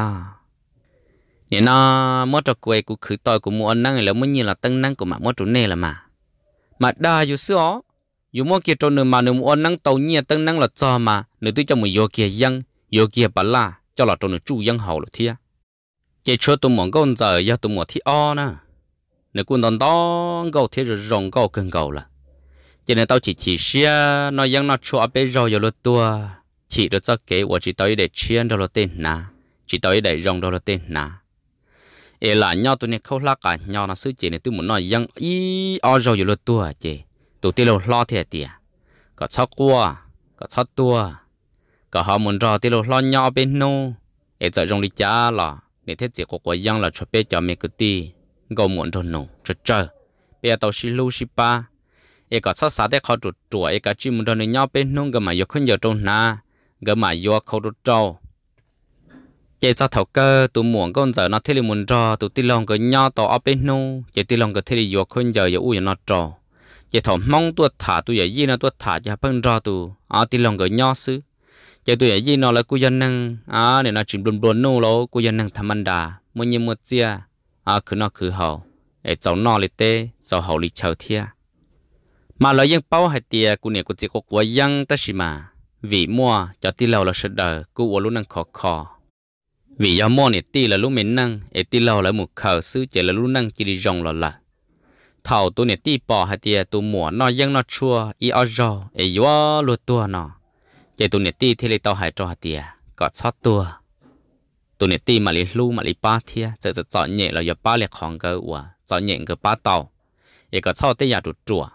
nên nó mỗi trò quay của khử tôi của mua năng là muốn như là tăng năng của mà mỗi chỗ này là mà mà đa vô xưa dù mỗi kia trâu nữa mà nếu mua năng tàu nhia tăng năng là cho mà nếu tôi cho một vô kia dân vô kia bà la cho là trâu nữa chủ dân hậu là thiệt cái chỗ tụi mong con giờ giờ tụi mong thì o nè nếu con đòn đó gầu thế rồi rong gầu cần gầu là cho nên tao chỉ chỉ xia nó dân nó chua bé rồi giờ lột tua chỉ được cho kế và chỉ tới để chiên đó là tên nà chỉ tới để rong đó là tên nà ê là nhau tụi này không lá cả nhau là sứ chỉ này tụi muốn nói dân ý o rồi giờ lột tua chị tụi tiêu lo lo thiệt tiệt có chó qua có chó tua có họ muốn rồi tiêu lo nhau bên nô ê giờ rong đi cha là để thế chỉ có của dân là cho bé cho mẹ cứ ti gồm muốn rồi nổ cho chơi bé tao xí lu xí ba ê có sát sát để họ tụt tụi ê cả chim muốn rồi nhau bên nông cái mà vô không giờ trong na cái mà vô không tụt trâu chỉ sao thầu cơ tụi muốn con giờ nó thế là muốn cho tụi ti lòng cái nhau tao ở bên nông chỉ ti lòng cái thế là vô không giờ vô u nó trâu chỉ thầu mong tụi thả tụi vậy gì nó tụi thả cho phân cho tụi ở ti lòng cái nhau xứ chỉ tụi vậy gì nó là cô dân năng à để nó chìm đồn đồn nô lố cô dân năng tham ăn đà mua nhiều mua chia à cứ nó cứ hậu để cháu nó lấy tê cháu hậu lấy chầu thia mà lời dân bao hay tiề của nè của chỉ có của dân ta chỉ mà vì mua cho tí lâu là sự đời của lúc năng khó khó vì do mua nè tí là lúc mình năng để tí lâu là một khẩu sư chỉ là lúc năng chỉ đi rong là là thầu tôi nè tí bỏ hay tiề tôi mua nó dân nó chua y ở rau ấy yo luôn tua nó chỉ tôi nè tí thì lấy tao hay cho hay tiề có sót tua tôi nè tí mà lấy lu mà lấy ba thia giờ giờ chọn nhẹ là giờ ba liệt khoảng cái ủa chọn nhẹ cái ba tàu ấy có sót tới nhà tụt chùa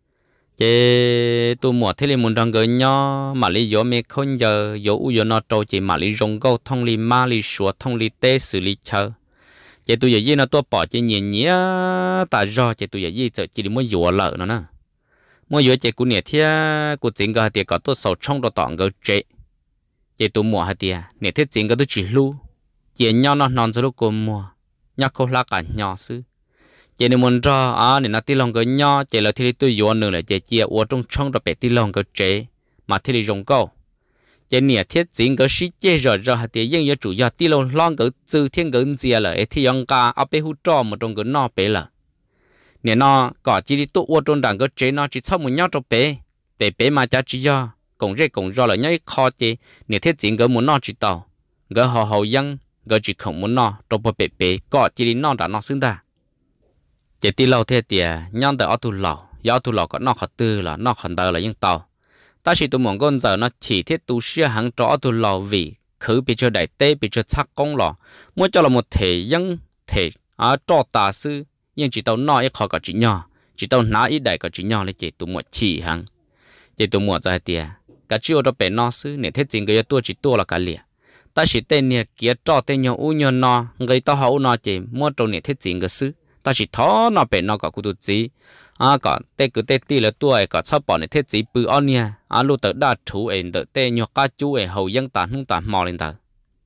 chế tôi mua thế là muốn rằng cái nhỏ mà lý do mấy con giờ giờ u giờ nó trâu chỉ mà lý rong câu thông lý ma lý sủa thông lý tê xử lý chờ chế tôi giờ gì nó tôi bỏ chế nhẹ nhẹ ta do chế tôi giờ gì giờ chỉ muốn dùa lợ nó nè muốn dùa chế của nè thia của chính cái thì có tôi sầu trong đó tỏng cái chế chế tôi mua hai tia nè thế chính cái tôi chỉ lu chế nhỏ nó non cho lúc cô mua nhỏ cô lá cả nhỏ xứ chỉ nên muốn cho à nên nó tí lòng cái nhỏ chỉ là thì tôi dọn nữa là chỉ chia ở trong trong đó bé tí lòng cái chế mà thì dùng câu chỉ nè thiết chính cái sĩ chế rồi rồi hạt tiền những chủ yếu tí lòng lòng cái từ thiên cái gì là thì ông cả ở bên hút trò một trong cái nọ bé là nè nó có chỉ đi tụ ở trong đằng cái chế nó chỉ sau một nhau trong bé bé bé mà cha chỉ do cũng dễ cũng do là nhảy khó chế nè thiết chính cái muốn nó chỉ tàu cái họ hậu dân cái chỉ không muốn nó trong bé bé có chỉ đi nó đã nó xứng ta chỉ tí lâu thế tiề nhon từ ở tu lầu, ở tu lầu có nó khó tư là nó khó đỡ là những tàu. Ta chỉ tu muốn con giờ nó chỉ thiết tu sửa hàng cho ở tu lầu vì khử bị cho đại tế bị cho chắc công lò, muốn cho là một thể dân thể ở cho ta sư, nhưng chỉ tàu nói ít khó có chỉ nhỏ, chỉ tàu nói ít đại có chỉ nhỏ là chỉ tu muốn chỉ hàng, chỉ tu muốn ra tiề, cả chiều đó bé nó sư, nên thiết chính cái tu chỉ tu là cả liền. Ta chỉ tên nè kia cho tên nhau u nhau nó, người ta hậu nó chỉ muốn trâu nè thiết chính cái sư. Ta chỉ thó nó bé nó có cụ tụt gì à có tê cứ tê tì là tuổi có sao bỏ này thế gì bự on nha à lúc tới đã chú ấy đợi tê nhọ cá chú ấy hậu dân tàn không tàn mò lên tờ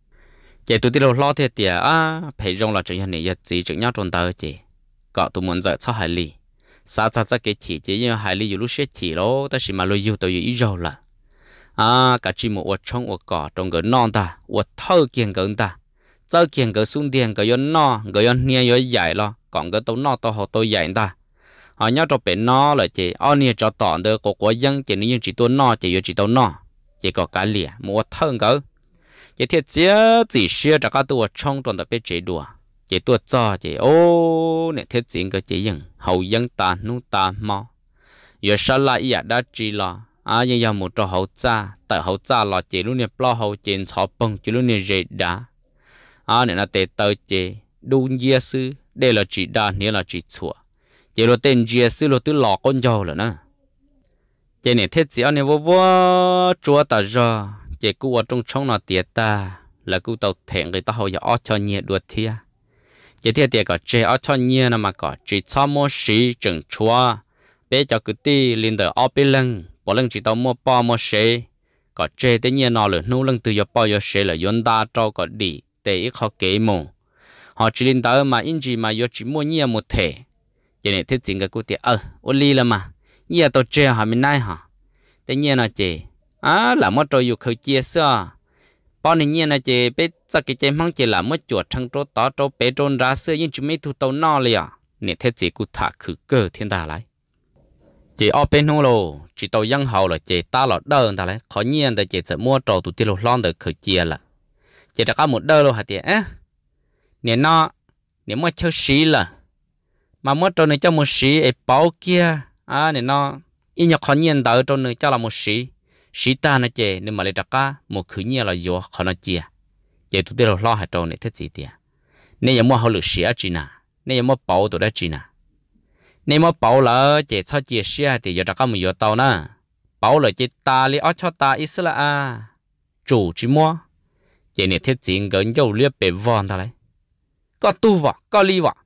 chị tụi tì đâu lo thế tiệt à phải rong là chuyện này nhất gì chuyện nhau trong tờ chị có tụi muốn giờ sao hải lý sao sao sao cái chỉ chỉ như hải lý lúc sẽ chỉ đó ta chỉ mà lo yêu tụi ý rồi là à cả chỉ một vật trong vật cỏ trong cái non ta vật thơ kiêng cái ta giờ kiêng cái xuống tiền cái yon no cái yon nia yon dài lo còn cái tàu nó tàu họ tàu dài ta họ nhớ cho bé nó là chỉ anh ấy cho tỏn được có có dân chỉ nên chỉ tàu nó chỉ chỉ tàu nó chỉ có cái lìa mua thân cái chỉ thiệt chứ chỉ xưa cho các tàu trong toàn tập chế đùa chỉ tàu cho chỉ ô này thiệt chính cái chỉ dân hậu dân ta nu ta mò giờ sao lại ya đã chỉ là à nhưng giờ một trò hậu cha tại hậu cha là chỉ luôn này lo hậu trên sáu bông chỉ luôn này dễ đã à này là tệ tờ chỉ đun dưa sư đây là chỉ đa nghĩa là chỉ chùa chỉ là tên dưa sư là từ lò con dâu rồi nè chỉ này thế chỉ anh em vô vô chúa ta ra chỉ cứ ở trong trong là tiệt ta là cứ tàu thẹn người ta hầu giờ ở cho nhẹ đuổi thia chỉ thiệt tiệt có chơi ở cho nhẹ là mà có chỉ cho mua xí chừng chúa bé cho cứ ti lên tới ở bên lưng bỏ lưng chỉ tàu mua bao mua xí có chơi tới nhẹ nó rồi nô lưng từ giờ bao giờ xí là yến đa cho có đi để ít họ kế mù họ chỉ lên tới mà in gì mà yo chỉ mua nhiều một thể cho nên thiết chính cái cụ tiệt ờ ô ly là mà nhiều tàu chơi họ mình nay hả tất nhiên là chị à là mất rồi yêu khởi chia sẻ bao nhiêu nhiên là chị biết sao cái chơi măng chị là mất chuột thằng trâu tỏ trâu bé trôn ra sữa nhưng chúng mấy thu tàu no liền nên thiết chỉ cụ thả khử cơ thiên đà lại chị ở bên hồ lô chỉ tàu dân hậu là chị ta là đơn ta lại khó nhiên là chị sẽ mua trâu tụi tiêu lon được khởi chia là chị đã có một đơn luôn hả chị á nếu nó nếu mà chơi xí là mà mất trâu này cho một xí ấy bảo kia à nếu nó in nhật khó nhiên đỡ trâu này cho là một xí xí ta nó chị nếu mà lấy đặt cá một khử nhiên là vô khó nó chia chị tụi tiêu lo hả trâu này thế gì tiền nếu như mua hậu lực xí ở chị nè nếu như mua bảo tụi đó chị nè nếu mà bảo là chị sao chia sẻ thì giờ đặt cá một giờ tàu nè bảo là chị ta lấy ở cho ta ít là à chủ chỉ mua chị này thiết chính gần dầu liếp bể vòn ta lấy có tu vợ có ly vợ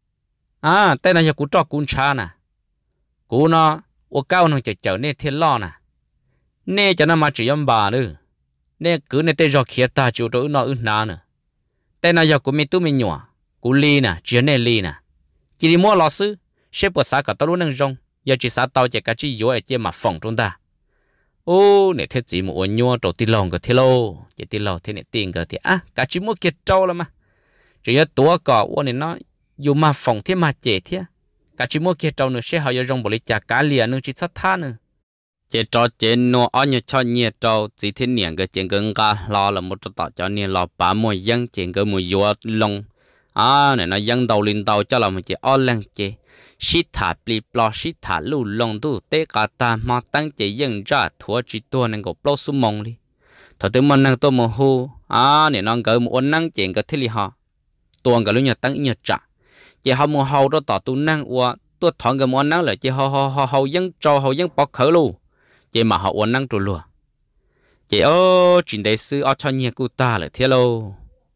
à tên này giờ cú trò cún cha nè cú nó ô cao nó chỉ chờ nên thiên lo nè nè cho nó mà chỉ ông bà nữa nè cứ nè tên giờ kia ta chịu đỡ nó ư nà nữa tên này giờ cú mình tu mình nhỏ cú ly nè chỉ nè ly nè chỉ đi mua lò sư xếp bữa sáng cả tao luôn nâng rong giờ chỉ sáng tao chỉ cả chỉ yếu ở trên mặt phòng chúng ta ô nè thiết gì một ô nhua trâu tì lòng cái thế lô chỉ tì lòng thế nè tiền cái thì à cả chỉ mua kiệt trâu là mà chỉ nhớ tua cỏ uốn này nó dù mà phòng thế mà chế thế cả chỉ mua kia trâu nữa sẽ họ yêu rong bồ lý chả cá liền nữa chỉ sát tha nữa chế trâu chế nó ở nhà cho nhiều trâu chỉ thiên niệm cái chuyện gần cả lo là một trâu tạo cho nên lo ba mươi dân chuyện cái mùi vua lông à này nó dân đầu lên đầu cho là một chế ở lăng chế shit thả bì bò shit thả lù lông tu tê cả ta mà tăng chế dân ra thua chỉ tua nên có blo su mông đi thật tự mình năng tôi một hô à này nó gửi một năng chuyện cái thế li họ tuần cái lúc nhà tăng nhà trả chỉ họ mua hậu đó tỏ tu năng qua tôi thọn cái món năng là chỉ họ họ họ hậu dân cho hậu dân bọc khởi luôn chỉ mà họ uốn năng trù lùa chỉ ô chuyện đại sư ở cho nhiều cụ ta là thế lâu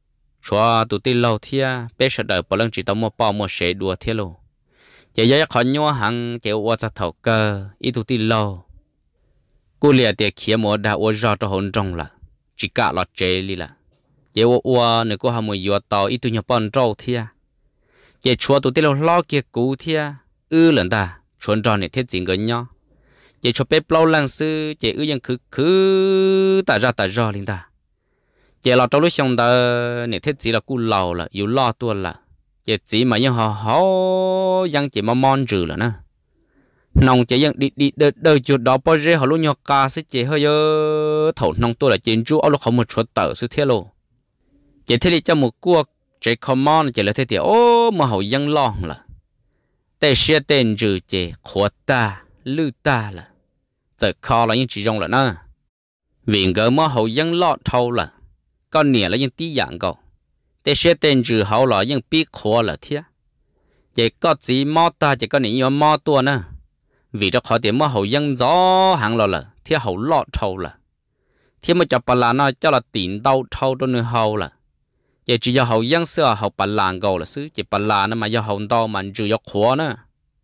cho tụi tin lâu thia bé sợ đời bỏ lăng chỉ tao mua bao mua sấy đùa thế lâu chỉ giờ họ nhua hàng chỉ uốn ra thầu cơ ít tụi tin lâu cô liệt tiệt kia mua đã uốn ra cho hồn trong là chỉ cả lọt chế li là chỉ uốn nếu cô ham mua uốn tàu ít tụi nhà bọn trâu thia chỉ cho tụi tin lâu lo kia cú thia ư lần ta chuẩn tròn này thiết gì gần nhau chỉ cho bếp lâu lăng sư chỉ ư dân cứ cứ ta ra ta ra linh ta chỉ là trong lúc xong ta này thiết gì là cú lầu là yếu lo tua là chỉ chỉ mà dân họ họ dân chỉ mà mon trừ là nè nông chỉ dân đi đi đời đời chuột đó bao giờ họ lúc nhỏ ca sẽ chỉ hơi thầu nông tôi là trên chú ở lúc không một chuột tờ sư thiết lộ chỉ thế thì cho một cuộc chỉ common chỉ là thế thì ô mà họ dân lo làแต่เสียเต็นจือเจขวดตาลือตาละจะคอเรายังจีจงละนะวิ่งเกอมาเขายังลอดเท่าละก็เหนียแล้วยังตีอย่างก็แต่เสียเต็นจือเขาเรายังปีขวละเทียเจก็จีมอตาเจก็เหนียมอตัวนะvì đó khỏi tiền mà họ dân gió hàng lo là tia họ lọt thâu là tia mà chập là nó cho là tiền đau thâu cho nơi hậu là giờ chỉ do họ dân xưa họ bận làng gầu là xứ chỉ bận làng nó mà do họ đau mà chỉ do khóa nữa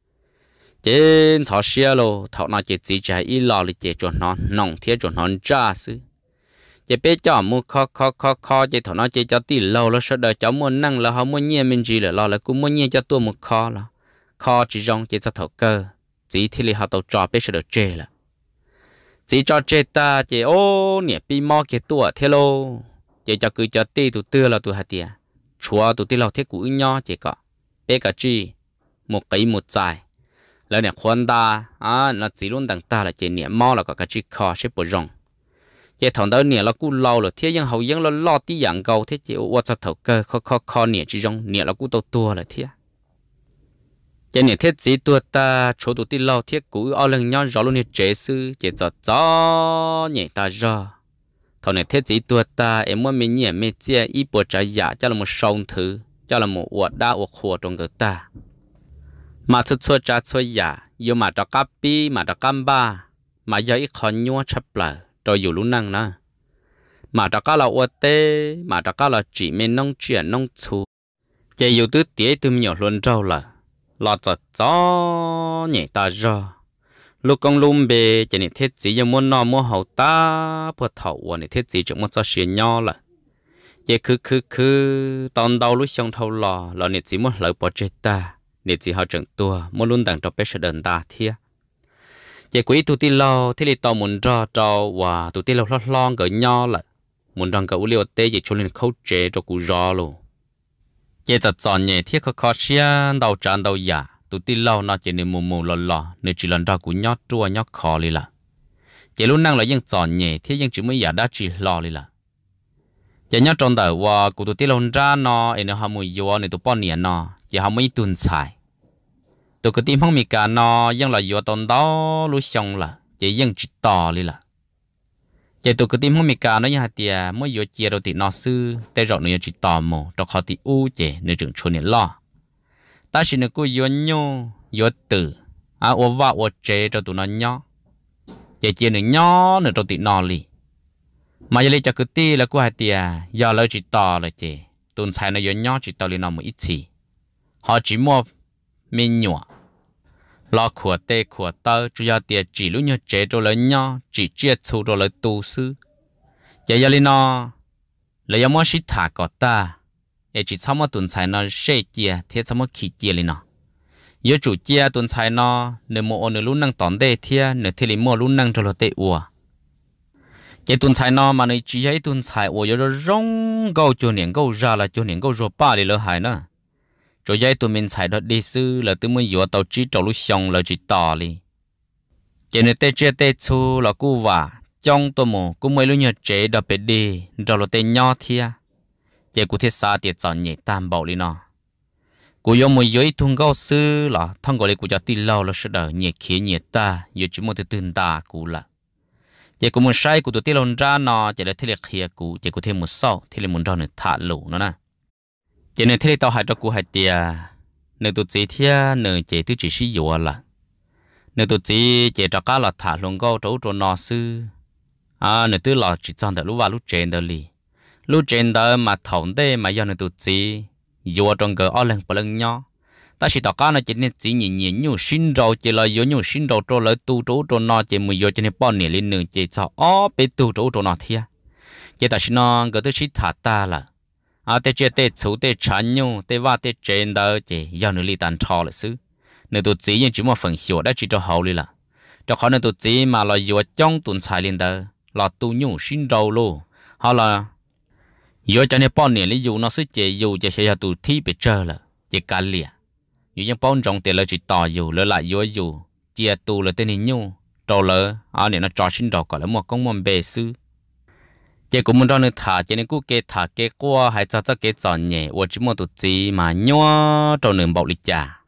trên sáu xe lô thọ nó chỉ chỉ chạy ít lò là chỉ chuẩn nó nòng thiết chuẩn nó ra xứ chỉ bé cho mua kho kho kho kho chỉ thọ nó chỉ cho tỷ lâu nó sẽ đợi cháu mua năng là họ mua nhẹ mình chỉ là lo là cũng mua nhẹ cho tôi một kho là kho chỉ rong chỉ cho thọ cơ chỉ thì là họ tàu trò bé sẽ được chê là chỉ cho chê ta chỉ ô nè pi mò kia tua thế lô chỉ cho cứ cho ti tụi tưa là tụi hạt tiền chúa tụi ti lâu thế cũ nhỏ chỉ có bé cả chi một cái một dài là nè khoan ta à nó chỉ luôn đằng ta là chỉ nè mò là có cái chi kho sẽ bổ rong chỉ thằng đó nè là cũ lâu rồi thế nhưng hậu dân là lo tí dạng cầu thế chỉ ô cho thầu cơ kho kho kho nè chỉ rong nè là cũ tàu tua là thế chỉ nè thế chỉ tua ta chỗ tụi ti lâu thế cũ ở lần nhỏ rõ luôn nè chế sư chỉ cho cho nhẹ ta ra thằng này thế chỉ tua ta em muốn mình nhẹ mình chia ít bộ trái giả cho là một song thứ cho là một uất đa uất khua trong người ta mà chút chút trái chút giả yêu mà cho cáp pi mà cho cam ba mà giờ ít con nhua chấp lại rồiอยู่ lúc năng nè mà cho cá là uất tê mà cho cá là chỉ mình nông chuyện nông chu chỉ yêu tứ tía tứ nhiều luôn trâu là lo cho cho nhẹ ta ra lúc con lùm bề chỉ nên thiết chỉ muốn muốn nó muốn hậu ta bớt thầu và nên thiết chỉ chúng muốn cho xuyên nhau là chỉ cứ cứ cứ tòn đầu lúc xong thâu lò là nên chỉ muốn lợi bỏ chết ta nên chỉ họ整tua muốn luôn đằng cho bé sẽ đền ta thiệt chỉ quý tụi ti lo thì li tao muốn cho cho và tụi ti lo lo lo gỡ nhau là muốn rằng gỡ liều tê chỉ cho nên khâu chế cho cụ gió luôn chỉ giật giòn nhẹ thiết khó khó xiên đầu tràn đầu giả tụi ti lâu nó chỉ nên mù mù lò lò nên chỉ lần ra của nhót chua nhót khó li là chỉ lúc năng là những giòn nhẹ thế nhưng chỉ mới giả đã chỉ lò li là chỉ nhót trong đời và của tụi ti lâu ra nó em nó ham mùi vô nên tụi bọn niệm nó chỉ ham mấy tuần xài tụi cái tim không mì cả nó nhưng là vô tồn đó lúc xong là chỉ nhưng chỉ tỏ li là chỉ tụi cái tim không mì cả nó như hạt tiền mới vô chia đầu thì nó sưแต่rồi nó chỉ tỏ mồ cho khó thì u chỉ nên chừng chôn nên lo ta chỉ nên cô vô nhau vô tử à ô vợ ô chế cho tụi nó nhỏ chế chế nữa nhỏ nữa cho tụi nó li mà giờ lấy cho cái ti là cô hai tia giờ lấy chỉ tỏ là chế tụi xài nó vô nhỏ chỉ tỏ li nó một ít gì họ chỉ mua mình nhỏ lo khua tê khua tơ chủ yếu tia chỉ lúc nhau chế cho lấy nhỏ chỉ chia thu cho lấy tu sư giờ giờ li nó lấy mua xí thả có ta ai chỉ xong mà tuần sai nó sẽ chia thế xong mà khí chia lên nó giờ chủ chia tuần sai nó nếu mua nửa lúc năng tòn đê thia nửa thì lấy mua lúc năng cho nó tệ ua cái tuần sai nó mà này chỉ ấy tuần sai ủa rồi rong câu cho niệm câu ra là cho niệm câu rồi ba đi lỡ hại nữa rồi giấy tụi mình xài đó đi sư là tụi mình vừa tàu chỉ trâu lúc xong là chỉ tỏ đi chỉ nên tê chơi tê chu là cú vả trong tụi mù cũng mấy lúc nhớ chế đập về đi rồi là tê nhỏ thia chỉ cụ thể xa tiệt chọn nhẹ tam bảo đi nó cụ dùng một giấy thùng cao sư là thằng gọi là cụ cho tin lâu là sẽ đỡ nhẹ khía nhẹ ta giờ chỉ một từ ta cụ là chỉ cụ muốn sai cụ tụi tin lâu ra nó chỉ là thế là khía cụ chỉ cụ thêm một sau thế là muốn cho nó thả lũ nó nè chỉ nên thế tao hại cho cụ hại tiệt nếu tụi chị thia nếu chị tụi chỉ sử dụng là nếu tụi chị chỉ cho cá là thả lông câu trâu trâu nọ sư à nếu tụi là chỉ chọn được lúc vào lúc trên đó li lúc trên đó mà thòng đây mà do nếu tụi chị dùng trong cái ở lần bờ lần nhỏ ta chỉ tao cá nó chỉ nên chỉ nhẹ nhẹ nhiều sinh rau chỉ là dùng nhiều sinh rau trâu lấy tu trâu trâu nọ chỉ mới dùng cho nên bao nhiêu lên nương chỉ cho ó bị tu trâu trâu nọ thia chỉ ta chỉ nó cái thứ chỉ thả ta là à tê chơi tê chú tê chán nhau tê va tê trên đó chỉ do nữ li tàn trò là xứ nếu tụi chỉ nhưng chỉ một phần hiểu đã chỉ cho hậu đi là cho khó nên tụi chỉ mà là vừa trong tuần xài lên đó là tu nhung sinh đầu luôn họ là vừa cho nên bao nhiêu lý dụ nó sẽ chỉ dù chỉ sẽ tụi thi bị chơi là chỉ cả lìa dù những bao trong tiền là chỉ tỏ dù lỡ lại vừa dù chia tu là tên hình nhung trâu lỡ à này nó trò sinh đầu gọi là một công môn bề sư chỉ cũng muốn cho nên thả chỉ nên cứ kê thả kê qua hay cho cho kê chọn nhẹ, và chỉ muốn tụt gì mà nhua cho nên bảo lịch trả.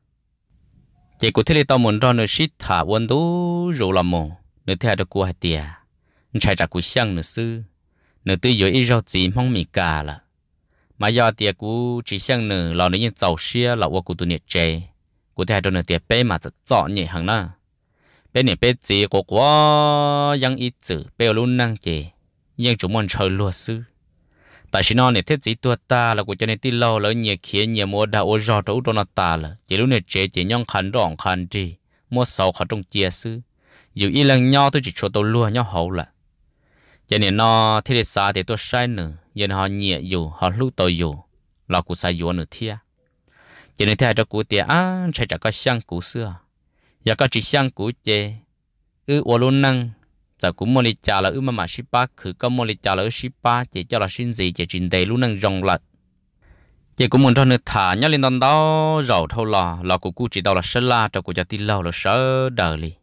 Chỉ cũng thế là tao muốn cho nên shit thả vấn đủ rồi làm mồ, nên theo được qua tiệt, nên chạy ra cuối sang nữa sư, nên tự do ít rau gì mong mì cả là, mà giờ tiệt cũng chỉ sang nữa là nên những giàu xia là qua của tụi nhiệt chế, cũng theo được nên tiệt bé mà rất chọn nhẹ hàng na, bé này bé gì của quá yang ít chữ bé luôn năng chế. Nhưng chúng mình chơi lúa sư, tại vì nó này thiết gì tua ta là của cho nên tin lâu lỡ nhiều kia nhiều mua đã ô rò trâu cho nó ta là chỉ lúc này chế chỉ nhong khăn rong khăn gì mua sầu khó trong chia sư, dù ít lần nhau tôi chỉ cho tôi lúa nhau hậu là, cho nên nó thiết xa thì tôi sai nữa, giờ họ nhẹ dù họ lúc tôi dù là của sai dù nữa thia, cho nên theo cho cụ tiệt á chạy trả cái sang cụ xưa, giờ cái chỉ sang cụ chế, ư ô luôn năng giờ cũng mua đi trả là ư mà mà ship ba khử có mua đi trả là ư ship ba chỉ cho là xin gì chỉ trình đầy luôn năng rong lật chỉ cũng muốn cho nó thả nhá lên đó rồi thôi là là của cô chỉ đâu là sơn la cho cô cho tin lâu là sợ đời li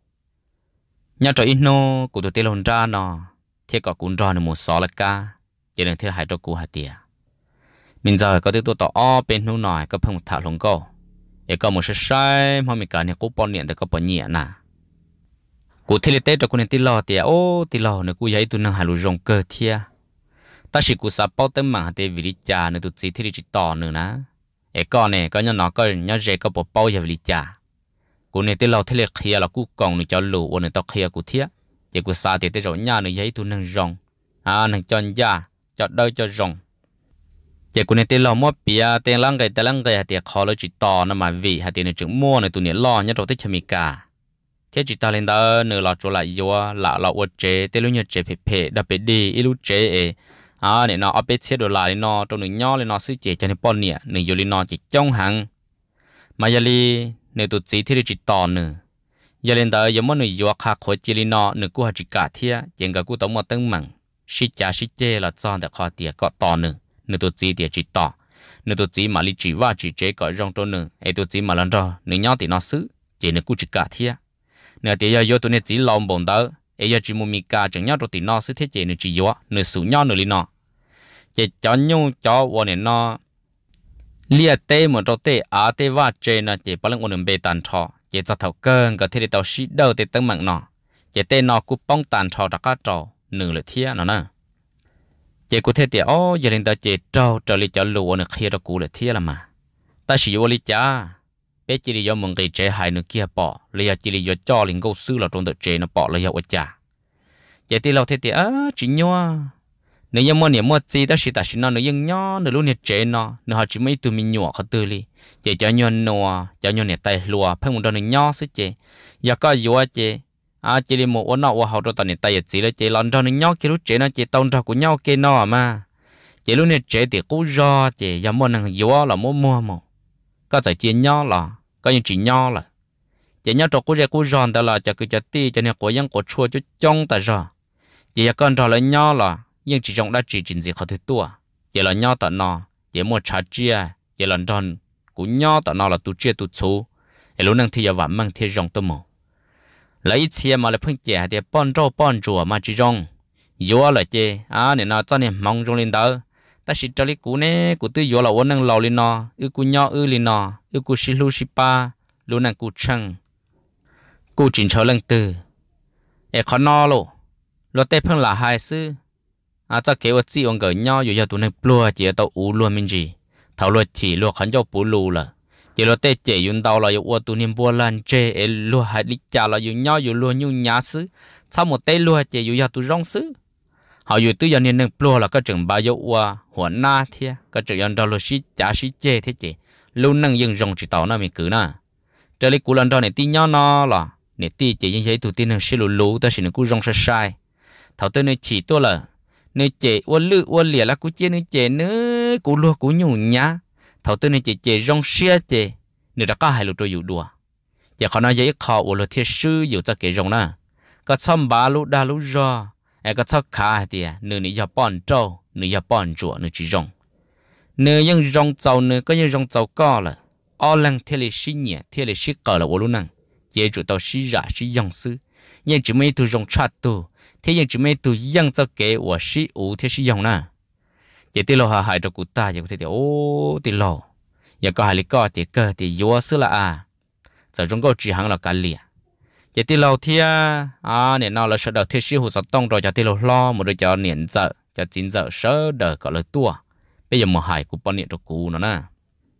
nhá cho ino của tôi tin lâu ra nó thế có cũng ra được một số là ca chỉ nên thế hai cho cô hai tiệt mình giờ có thể tôi tỏ o bênนู้น nồi có phong thả lồng câu để có một số sai mà mình cần thì cũng bao nhiêu để có bao nhiêu nè cụ thể là cho cô nên tin lo thì ô tin lo nữa cô ấy tụi nó hay luôn rong cơ thia ta chỉ cụ sắp bao tấm mảng thì vì lý cha nữa tụi chị thì chỉ tỏ nữa nè ấy con này có nhau nó có nhau dễ có bộ bao giờ vì lý cha cô nên tin lo thế là kia là cô còn nữa cho lù và nữa tao kia cụ thia chỉ cụ sa thì tới rồi nhà nữa ấy tụi nó rong à nó cho nhà cho đôi cho rong chỉ cô nên tin lo mua bia tiền lăng cái tiền lăng cái thì khó là chỉ tỏ nó mà vì hay tiền nó chừng mua này tụi nó lo nhớ rồi tới chemi cả thế chỉ ta lên đó nửa lọ chỗ lại vô lạ lọ uất chế tê lúc nhớ chế phê phê đập bể đi ít lúc chế à để nó ở bên xe đồ lại nó trong nửa nhỏ lên nó xứ chế cho nên bọn nè nửa vô lên nó chỉ trong hàng mà giờ li nửa tụt chỉ thì chỉ tỏ nửa giờ lên đó giờ mỗi nửa vô khác khỏi chỉ lên nó nửa cua chỉ cả thia chỉ cả cua tổng một tấn mặn xí chả xí chế là cho để khó tiệt có tỏ nửa nửa tụt chỉ thì chỉ tỏ nửa tụt chỉ mà li chỉ va chỉ chế có rong trong nửa ấy tụt chỉ mà lần đó nửa nhỏ thì nó xứ chỉ nửa cua chỉ cả thia nè thì giờ vô tụi này chỉ lòng bồn đó, ấy giờ chỉ mua mì cá chẳng nhau rồi thì nó sẽ thiết chế nè chỉ vô, nè sủ nhau nè li nó, chỉ cho nhau cho vào nè nó, lia tê mà cho tê á tê va chế nè chỉ bao lần ôn bê tàn thọ, chỉ cho thầu cơn có thể để tàu xí đâu tê tăng mạng nó, chỉ tê nó cũng bong tàn thọ ra cá trò, nửa là thia nó nè, chỉ có thể thì ô giờ lên tàu chỉ trâu trâu li cho lúa nè kia ra cũ là thia là mà, ta chỉ vô li cha. Bé chỉ là một cái chế hai nữa kia bỏ, lấy chỉ là cho linh câu sư là trong đợt chế nó bỏ lấy ở trả. Vậy thì lâu thế thì á chỉ nhau, nếu như mua niệm mua gì ta chỉ ta chỉ nó nếu như nhau nếu luôn niệm chế nó, nếu họ chỉ mấy tụi mình nhỏ họ tư li, chế cho nhau nua, cho nhau niệm tay lùa, phải một đôi niệm nhau xí chế, giờ có gì á chế, à chỉ là một ôn nọ họ cho tao niệm tay chỉ là chế lần cho niệm nhau kia lúc chế nó chế tông ra của nhau kia nó mà, chế lúc niệm chế thì cũng do chế, giờ mua năng yếu là mua mua mà, có giải chế nhau là có những chỉ nhau là chỉ nhau trọc của cô giòn đó là cho cứ cho ti cho nên cô yang cô chua chút trong ta rồi chỉ con trò là nhỏ là nhưng chỉ trong đã chỉ chính gì khó thứ tua chỉ là nhỏ tận nó chỉ mua trà chia chỉ là tròn cũng nhỏ tận nó là tu chia tu số để lúc năng thì giờ vẫn mang theo rong tôm mồ lấy chia mà lại phân chia để bọn trâu bọn chùa mà chỉ rong yếu là chê à nên nó cho nên mong rong lên đó ta chỉ cho lấy cú nè cú tư yếu là uốn năng lầu lên nó ư cú nhỏ ư lên nó ư cú xí lu xí pa lu năng cú chăng cú chỉnh cho lần từ ê khó no lộ lo tép hơn là hai sư à cho kế vật gì ông gửi nhau dù giờ tụi này plua chỉ tao u luôn mình gì thảo luật chỉ luật khẩn cho bù lù là chỉ lo tép chỉ dùng tao là dù tụi niệm bùa lan chê ê luật hai đi chả là dù nhau dù luôn như nhá sư sau một tay luật chỉ dù giờ tụi rong sư họ dù tư giờ nên plua là cái trường bao giờ quaหัวหน้า thia cái trường dân đó là sĩ chả sĩ chê thế chị luôn năng dân rong chỉ tao nó mình cứ na trở lại cú lần đó này tin nhau nó là nè ti chỉ như vậy tụi tin là sẽ lù lù ta sẽ nó cú rong sai sai thảo tên này chỉ tôi là nơi chế uốn lư uốn lìa là cú chế nơi chế nữa cú lùa cú nhủ nhá thảo tên này chế chế rong xia chế nơi đó có hai lù tôi dụ đùa giờ họ nói vậy họ uốn lùa thiết sư dụ cho cái rong na có xăm ba lù đa lù rò ai có chắc khá thì nơi này giờ bọn trâu nơi giờ bọn chuột nơi chỉ rong nơi những rong trâu nơi có những rong trâu co là ở lăng thiết lịch sĩ nhẹ thiết lịch sĩ cờ là uốn lù năng chế chủ tàu sĩ giả sĩ dòng sư nhưng chỉ mấy tu rong chát tu thế nhưng chỉ mấy tu yang cho kế của sĩ ủ thế sĩ dòng na chế tê lo hà hải cho cụ ta chế có thể thì ô tê lo giờ có hải lý có thì cơ thì vô sư là à giờ chúng có chỉ hàng là cả lìa chế tê lo thia à nè nào là sợ đầu thế sĩ hồ sạt tông rồi cho tê lo lo một đôi cho niệm giờ cho chín giờ sớ đời có lời tua bây giờ một hải của bọn niệm cho cụ nó nè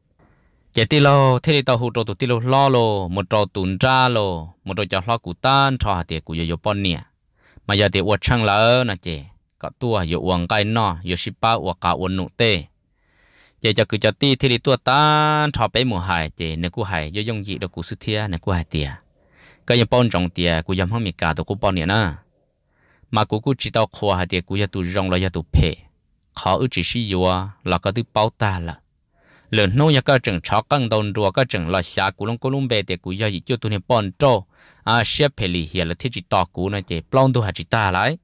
chế tê lo thế thì tàu hồ trâu tụ tê lo lo lo một trâu tụn ra lo một đôi cho lo cụ tan cho thì cụ giờ bọn niệm mà giờ thì uất chăng lỡ nè chị có tua dụ uống cái nọ dụ ship ba uất cả uất nụ tê chị cho cứ cho ti thì đi tua tan thọ bé mùa hải chị nếu cô hải do dùng gì đâu cô sư thia nếu cô hải tiề cái những bọn trồng tiề cô dám khôngมีcả tụ cô bọn nè na mà cô cô chỉ tao khoa hải tiề cô giờ tụ rong là giờ tụ phe khó ư chỉ sử dụng là có tụ bao ta là lần nô nhà cái trường chó căng đồn rùa cái trường là xa cô long cô long bè tiề cô giờ chỉ cho tụ này bọn trâu à xếp phê lì hiện là thiết chỉ tỏ cũ này chị plong tu hạt chỉ ta lại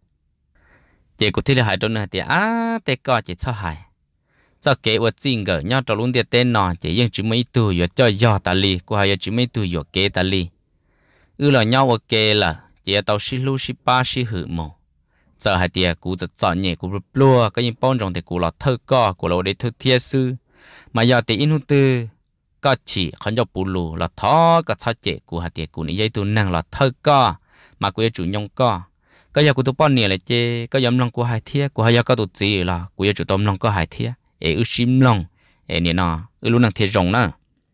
chị của thiết là hại trong này thì à tê co chị sao hại cho kế vật gì gỡ nhau cho luôn tiền tên nọ chị nhưng chỉ mấy tuổi vừa cho giò ta li của hai chỉ mấy tuổi vừa kế ta li ư là nhau ok là chị tao xí lu xí ba xí hử mồ giờ hai tia cũ giật chọn nhẹ cũ plua cái những bon trong thì cũ là thơ co của là để thơ thiên sư mà giờ thì in hút tư có chỉ khẩn cho bù lù là thó có sao chế của hạt tiền của này dây tu năng là thơ co mà của chủ nhông co cái giờ của tụi bọn này là chế cái giống lòng của hai thia của hai giờ có tụi gì là của chủ tôm lòng có hai thia ê ư sim lòng ê nè nọ ư luôn năng thiệt rộng nè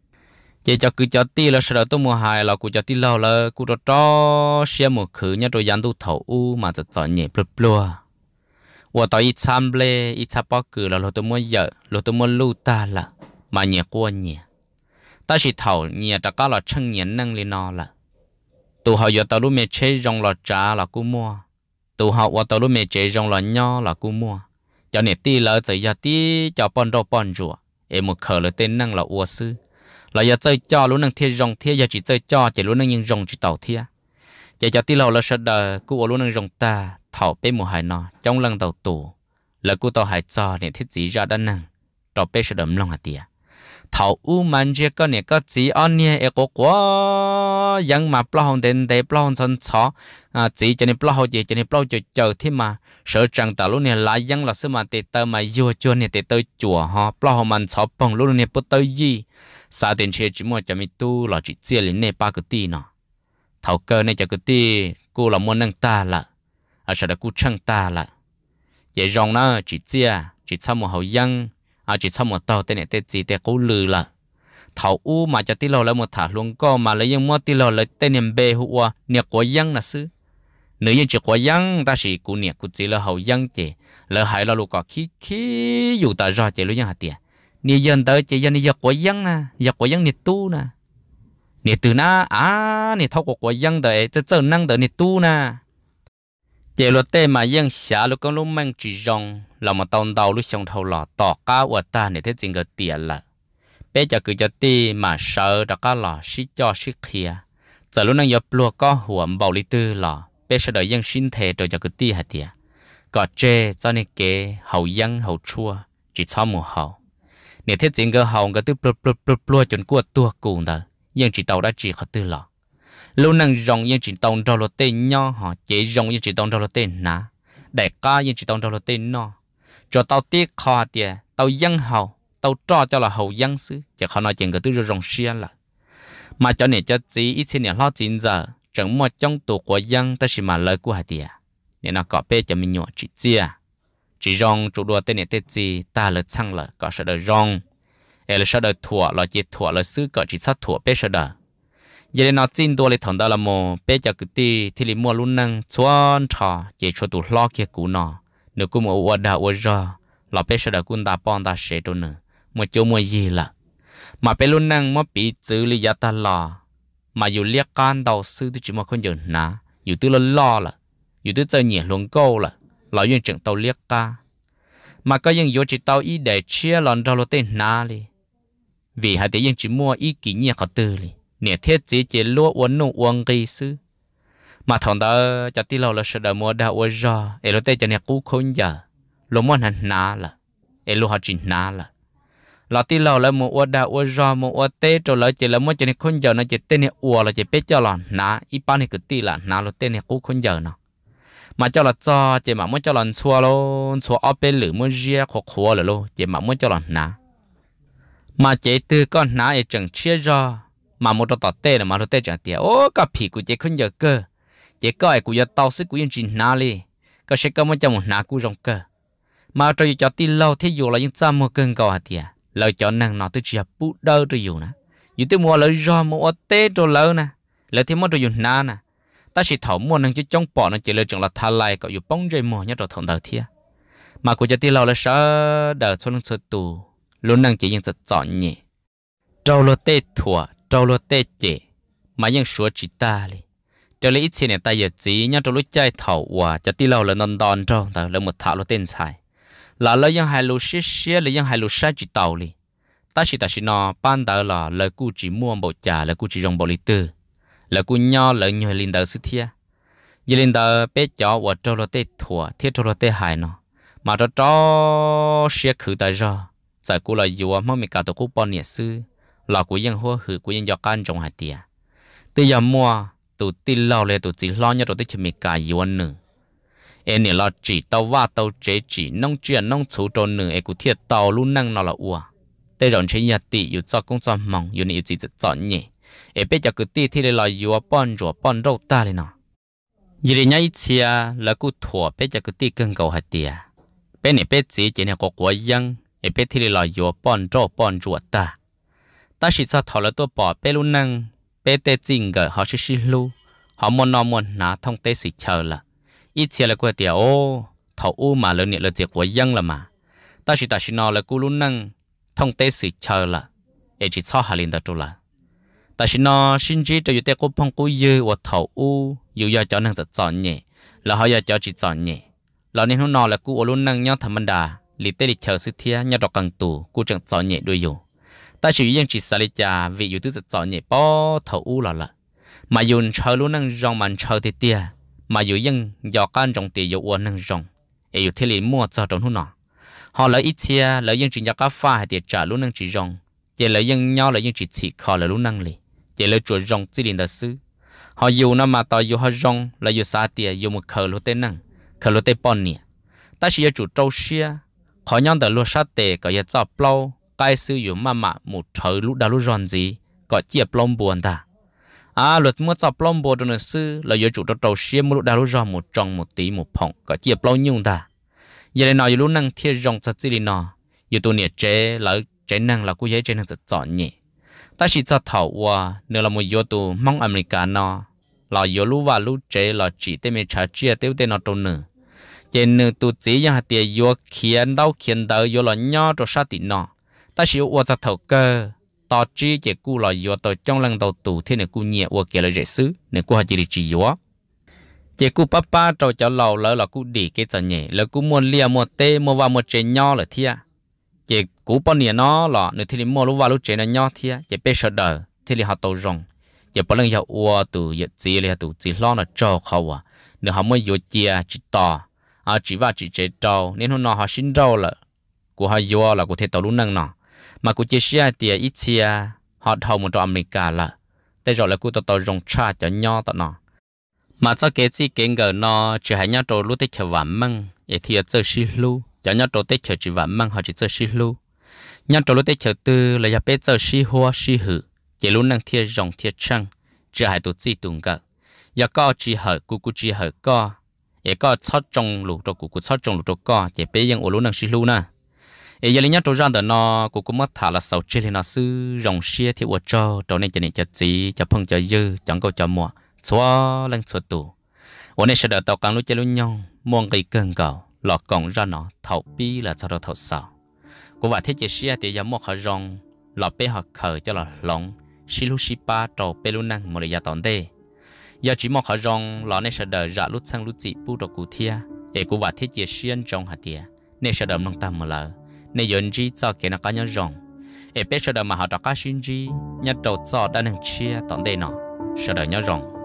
chế cho cứ cho ti là sợ tôi mua hai là của cho ti lâu là của cho xe một khử nhá rồi dán tu thầu u màจะchọn nhẹ plua pluaว่าต่ออีชามเบลอีชาปอคือเราเราตัวมัวเยอะเราตัวมัวลู่ตาละมาเหนียกวนเหนียta chỉ thầu nhẹ ta có là chân nhẹ năng lên nó là tụ họ giờ tao lúc mẹ chơi rong là trả là cú mua tụ họ qua tao lúc mẹ chơi rong là nho là cú mua cho nên ti lỡ giờ giờ ti cho bọn đâu bọn rùa em một khờ là tên năng là ua sư là giờ chơi cho lúc năng thiên rong thiên giờ chỉ chơi cho chỉ lúc năng nhưng rong chỉ tàu thiên chỉ cho ti lỡ là sợ đời cú lúc năng rong ta thầu bé một hải nó trong lần tàu tụ là cú tàu hải cho nên thiết gì ra đa năng tàu bé sợ đầm lòng hạt tiền thầu u man chia cái này cái chỉ anh nhé em có quá ยังมาปล้องเดินเดปล้องชนช้ออ่าจีจะนี่ปล้องจีจะนี่ปล้องจะเจอที่มาเสือจังแต่ลูกเนี่ยหลายยังเราซื้อมาติดเตอมายัวจวนเนี่ยติดเตอจั่วฮะปล้องมันชอบปองลูกเนี่ยปุ๊บเตอยี่สาเดินเชื่อจิมัวจะมีตู้หล่อจิเจียลินเนี่ยปากตีเนาะเท่าเกินเนี่ยจะกตีกูละมัวนั่งตาละอาจจะกูช่างตาละอย่ารองนะจิเจียจิทำมัวเขายังอาจิทำมัวเต่าแต่เนี่ยแต่จีแต่กูลือละเท่าอู้มาจะตีเราแล้วมัวถาลวงก็มาแล้วยังมัวตีเราเลยแต่เนี่ยเบหัวเนี่ยกว่ายังนะซื้อเนื้อยังจะกว่ายังแต่สิกูเนี่ยกูจีเราเขายังเจแล้วหายเราลูกก็ขี้ขี้อยู่แต่รอเจรู้ยังหาเตียเนี่ยยันเตอเจยันเนี่ยกว่ายังนะอยากกว่ายังเนี่ยตู้นะเนี่ยตื่นนะอ่าเนี่ยเท่ากับกว่ายังเตอจะเจอนั่งเตอเนี่ยตู้นะเจรถเต้มายังเสียลูกก็ลูกแมงจีจงเรามาตอนเดาลูกชงเท่าหล่อต่อก้าวตาเนี่ยที่จริงก็เตียละเป๊ะจะคือจะตีมาเสือตะก้าหล่อชิจ่อชิเขียจะลูกนั่งยับปลัวก็หัวเบาลิตื้อหล่อเป๊ะเสด็จยังชินเทโดยจะคือตีหัดเดีย có chê cho nên kế hậu dân hậu chua chỉ cho mùa hậu nếu thiết chính cơ hậu cái tư blu blu blu blu chuẩn của tua cùng đó nhưng chỉ tàu đã chỉ khó tư lọ lâu năng rong nhưng chỉ tàu trâu lột tên nho họ chế rong nhưng chỉ tàu trâu lột tên ná đại ca nhưng chỉ tàu trâu lột tên no cho tàu tiếc kho tiền tàu dân hậu tàu cho cho là hậu dân xứ chỉ khó nói chuyện cái tư rong xia là mà cho nên cho chỉ ít xin lo chín giờ chẳng một trong tổ của dân ta chỉ mà lời của hai tiền nên nó có bé cho mình nhỏ chỉ chia chỉ rong chủ đua tên này tên gì ta là chăng là có sợ đời rong hay là sợ đời thua là chỉ thua là xứ có chỉ sát thua bé sợ đời giờ nên nó xin đua lấy thằng đó là mồ bé cho cái ti thì mua luôn năng chuan trò chỉ cho tụ lo kia cũ nọ nếu cũng một vợ đã vợ ra là bé sợ đời cũng đã bọn ta sẽ đâu nữa một chỗ mua gì là mà bé luôn năng mà bị xử lý giá ta lò mà dù liếc can đầu sư thì chỉ mà không giờ ná dù tư là lo là dù tư chơi nhẹ luôn câu là lão yên trưởng tàu liếc ca mà có những vô chỉ tàu ý để chia lòn rau lô tên ná li vì hai tiếng chỉ mua ý kỷ nhẹ khó tư li nè thiết chỉ chỉ lúa uốn nụ uống gây sư mà thằng đó cho tí lâu là sợ đợi mua đã uống ra em lô tên cho nè cú khôn giờ lô mua hẳn ná là em lô họ chỉ ná là là tí lâu là mua uống đã uống ra mua uống tê rồi lại chỉ là mua cho nè khôn giờ nó chỉ tên nè uống là chỉ biết cho là ná ít bao nè cứ tí là ná lô tên nè cú khôn giờ nó mà cho là cho chỉ mà muốn cho lần xua luôn xua ở bên lửa muốn ria khó khó rồi luôn chỉ mà muốn cho lần ná mà chỉ từ con ná ấy chẳng chia ra mà một tọt tê là mà nó tê chẳng tiệt ô cả phì của chỉ không giờ cơ chỉ coi của giờ tàu sức của yên trình ná li có sẽ có một trong một ná của rong cơ mà cho cho tin lâu thế dù là những trăm một cơn cầu hạt tiệt lời cho năng nó tôi chỉ là bút đơ tôi dù nè dù tôi mua lời ra mua tê rồi lâu nè lời thêm một rồi dùng ná nè ta chỉ thấu mua năng chứ trong bỏ nó chỉ là chừng là thà lại có dù bóng rơi mùa nhớ rồi thằng đầu thiệt mà của cho tin lâu là sợ đợi cho nó sơ tù luôn năng chỉ những sự chọn nhẹ trâu lô tê thua trâu lô tê chè mà những số chỉ ta li cho lấy ít tiền này ta giờ chỉ nhớ trâu lô chơi thấu và cho tin lâu là non đòn trâu ta là một thảo lô tên xài là lấy những hai lô xí xí lấy những hai lô sai chỉ tàu li ta chỉ ta chỉ nó ban đầu là lời cu chỉ mua bộ trà lời cu chỉ dùng bộ lý tư là cô nhỏ lợi nhiều linh đạo sự thia, giờ linh đạo bé cháu và trâu lô tê thua, thiết trâu lô tê hại nó, mà cho cho xe khử tại ra, giờ cô là vừa mới mình cả tụ cô bọn nhiệt sư, là cô dân hoa hử cô dân do can trong hạt tiệt, từ giờ mua tụ tin lâu lên tụ chỉ lo nhớ rồi tới chừng mình cả vừa nữa, em này là chỉ tàu va tàu chế chỉ nông chuyện nông thủ trộn nữa, em cũng thiết tàu luôn năng nó là ua, tới rồi chơi nhạt tị, yêu cho công cho mong, yêu này chỉ rất chọn nhẹ. Em biết cho cứ tí thì là vừa bón rùa bón rau ta lên nó. Giờ này nhảy chia là cứ thua biết cho cứ tí cân cầu hạt tiệt. Bên này biết gì chỉ là có quả dân. Em biết thì là vừa bón rau bón rùa ta. Ta chỉ sao thọ là tôi bỏ bé luôn năng. Bé tê chính gỡ họ sẽ xí lu. Họ muốn nó muốn nã thông tế sự chờ là. Ít chia là quả tiệt ô. Thọ u mà lớn nhiệt là tiệt quả dân là mà. Ta chỉ ta chỉ nó là cứ luôn năng thông tế sự chờ là. Em chỉ sao hà linh đó là. Ta chỉ nó sinh trí cho những cô phong cô dư và thầu u dù do cho năng giật chọn nhẹ là họ do cho chỉ chọn nhẹ là nên hôm nọ là cô luôn năng nhau thầm đà lý tê đi chờ sự thia nhau đọc càng tù cô chẳng chọn nhẹ đôi dù ta chỉ riêng chỉ xả lý trà vì dù tư giật chọn nhẹ bó thầu u là là mà dù chờ luôn năng rong màn chờ thì tia mà dù dân do can trong tiền dù uốn năng rong ấy dù thế lý mua cho trong hôm nọ họ lấy ít chia lấy dân chỉ cho cá pha hay tiền trả luôn năng chỉ rong chỉ lấy dân nhau lấy dân chỉ chỉ khó là luôn năng lì chỉ lấy chuột rong chỉ liền đặc sư họ dù nó mà tao dù họ rong là dù xa tiệt dù một khờ lô tên năng khờ lô tên bọn nè ta chỉ là chủ trâu xia họ nhon từ lúa sát tệ có giờ cho plau cái sư dù mà mà một trời lúc đã lúc ròn gì có chia plom buồn ta à luật mua cho plom buồn rồi sư là dù chủ trâu trâu xia một lúc đã lúc ròn một tròn một tí một phong có chia plau nhung ta giờ này nói dù lúc năng thiệt rong sát chỉ liền nó dù tụi nè chế là chế năng là cũng dễ chế năng rất chọn nhẹ ta chỉ cho thầu qua nếu là một yếu tố mong America nó là yếu lú và lú chế là chỉ tên mình trả chia tiêu tên nó trốn nữa trên nữa tụ chỉ yang hạt tiền yếu khiến đau khiến đau yếu là nhỏ cho sát tịnh nó ta chỉ qua cho thầu cơ tao chỉ chỉ cú là yếu tao trong lần đầu tụ thế này cú nhẹ qua kia là dễ xứ này cú hạt chỉ chỉ yếu chỉ cú papa cho cho lầu lỡ là cú đi cái chân nhẹ là cú mua lia mua tê mua vào mua chế nhỏ là thia chỉ cú bao nhiêu nó là nếu thì mua lúc vào lúc chế nó nhỏ thia chỉ bé sợ đời thì họ tàu rong chỉ bao lần giờ ua từ giờ gì là từ chỉ lo là choเขาà nếu họ mới vô chia chỉ to à chỉ và chỉ chế trâu nên hôm nọ họ xin trâu là của họ vô là của thế tàu lúc nâng nọ mà của chia sẻ thì ít chia họ thầu một trò America là đây rồi là của tàu tàu rong cha cho nhau tao nọ mà cho cái gì cái ngờ nó chỉ hay nhau trâu lúc tết chờ vạn măng để thì chơi xí lu cho nhau trâu tết chờ chỉ vạn măng họ chỉ chơi xí lu nhau trâu lúc tết chờ tư là nhà bé chơi xí hoa xí hử chỉ lúc nâng thiệt rong thiệt trăng chỉ hay tụt gì tụt gờ giờ có chỉ hở cu cu chỉ hở có giờ có chót trong lục trâu cu cu chót trong lục trâu có chỉ béยังở lúc nâng xí lu nè giờ lấy nhau trâu ra đó nó cu cu mất thả là sầu chơi lên nó sư rong xía thì ở trâu trâu này chỉ nên cho gì cho phong cho dư chẳng có cho mua xóa lên xóa tùวันนี้เสด็จต่อการรู้ใจรู้ยองมองไกลเกินเก่าหลอกกล่องร้านหนอเท่าปีละจะเราเท่าสาวกูว่าที่จะเสียแต่ยามอกเขารองหลอกไปหักเขยจะหลอกหลงชิลุชิปาโตเปลุนังมรยาตอนเดยาจีมอกเขารองหลอกในเสด็จจะลุดช่างลุดจีปูดกูเทียเอกูว่าที่จะเสียนจงหัดเดียในเสด็จน้องตามมาเลยในยนจีจะเกณฑ์การย้อนรองเอเป็ดเสด็จมาหาตะก้าชินจียัดโตจอด้านหนึ่งเชียตอนเดนอเสด็จย้อนรอง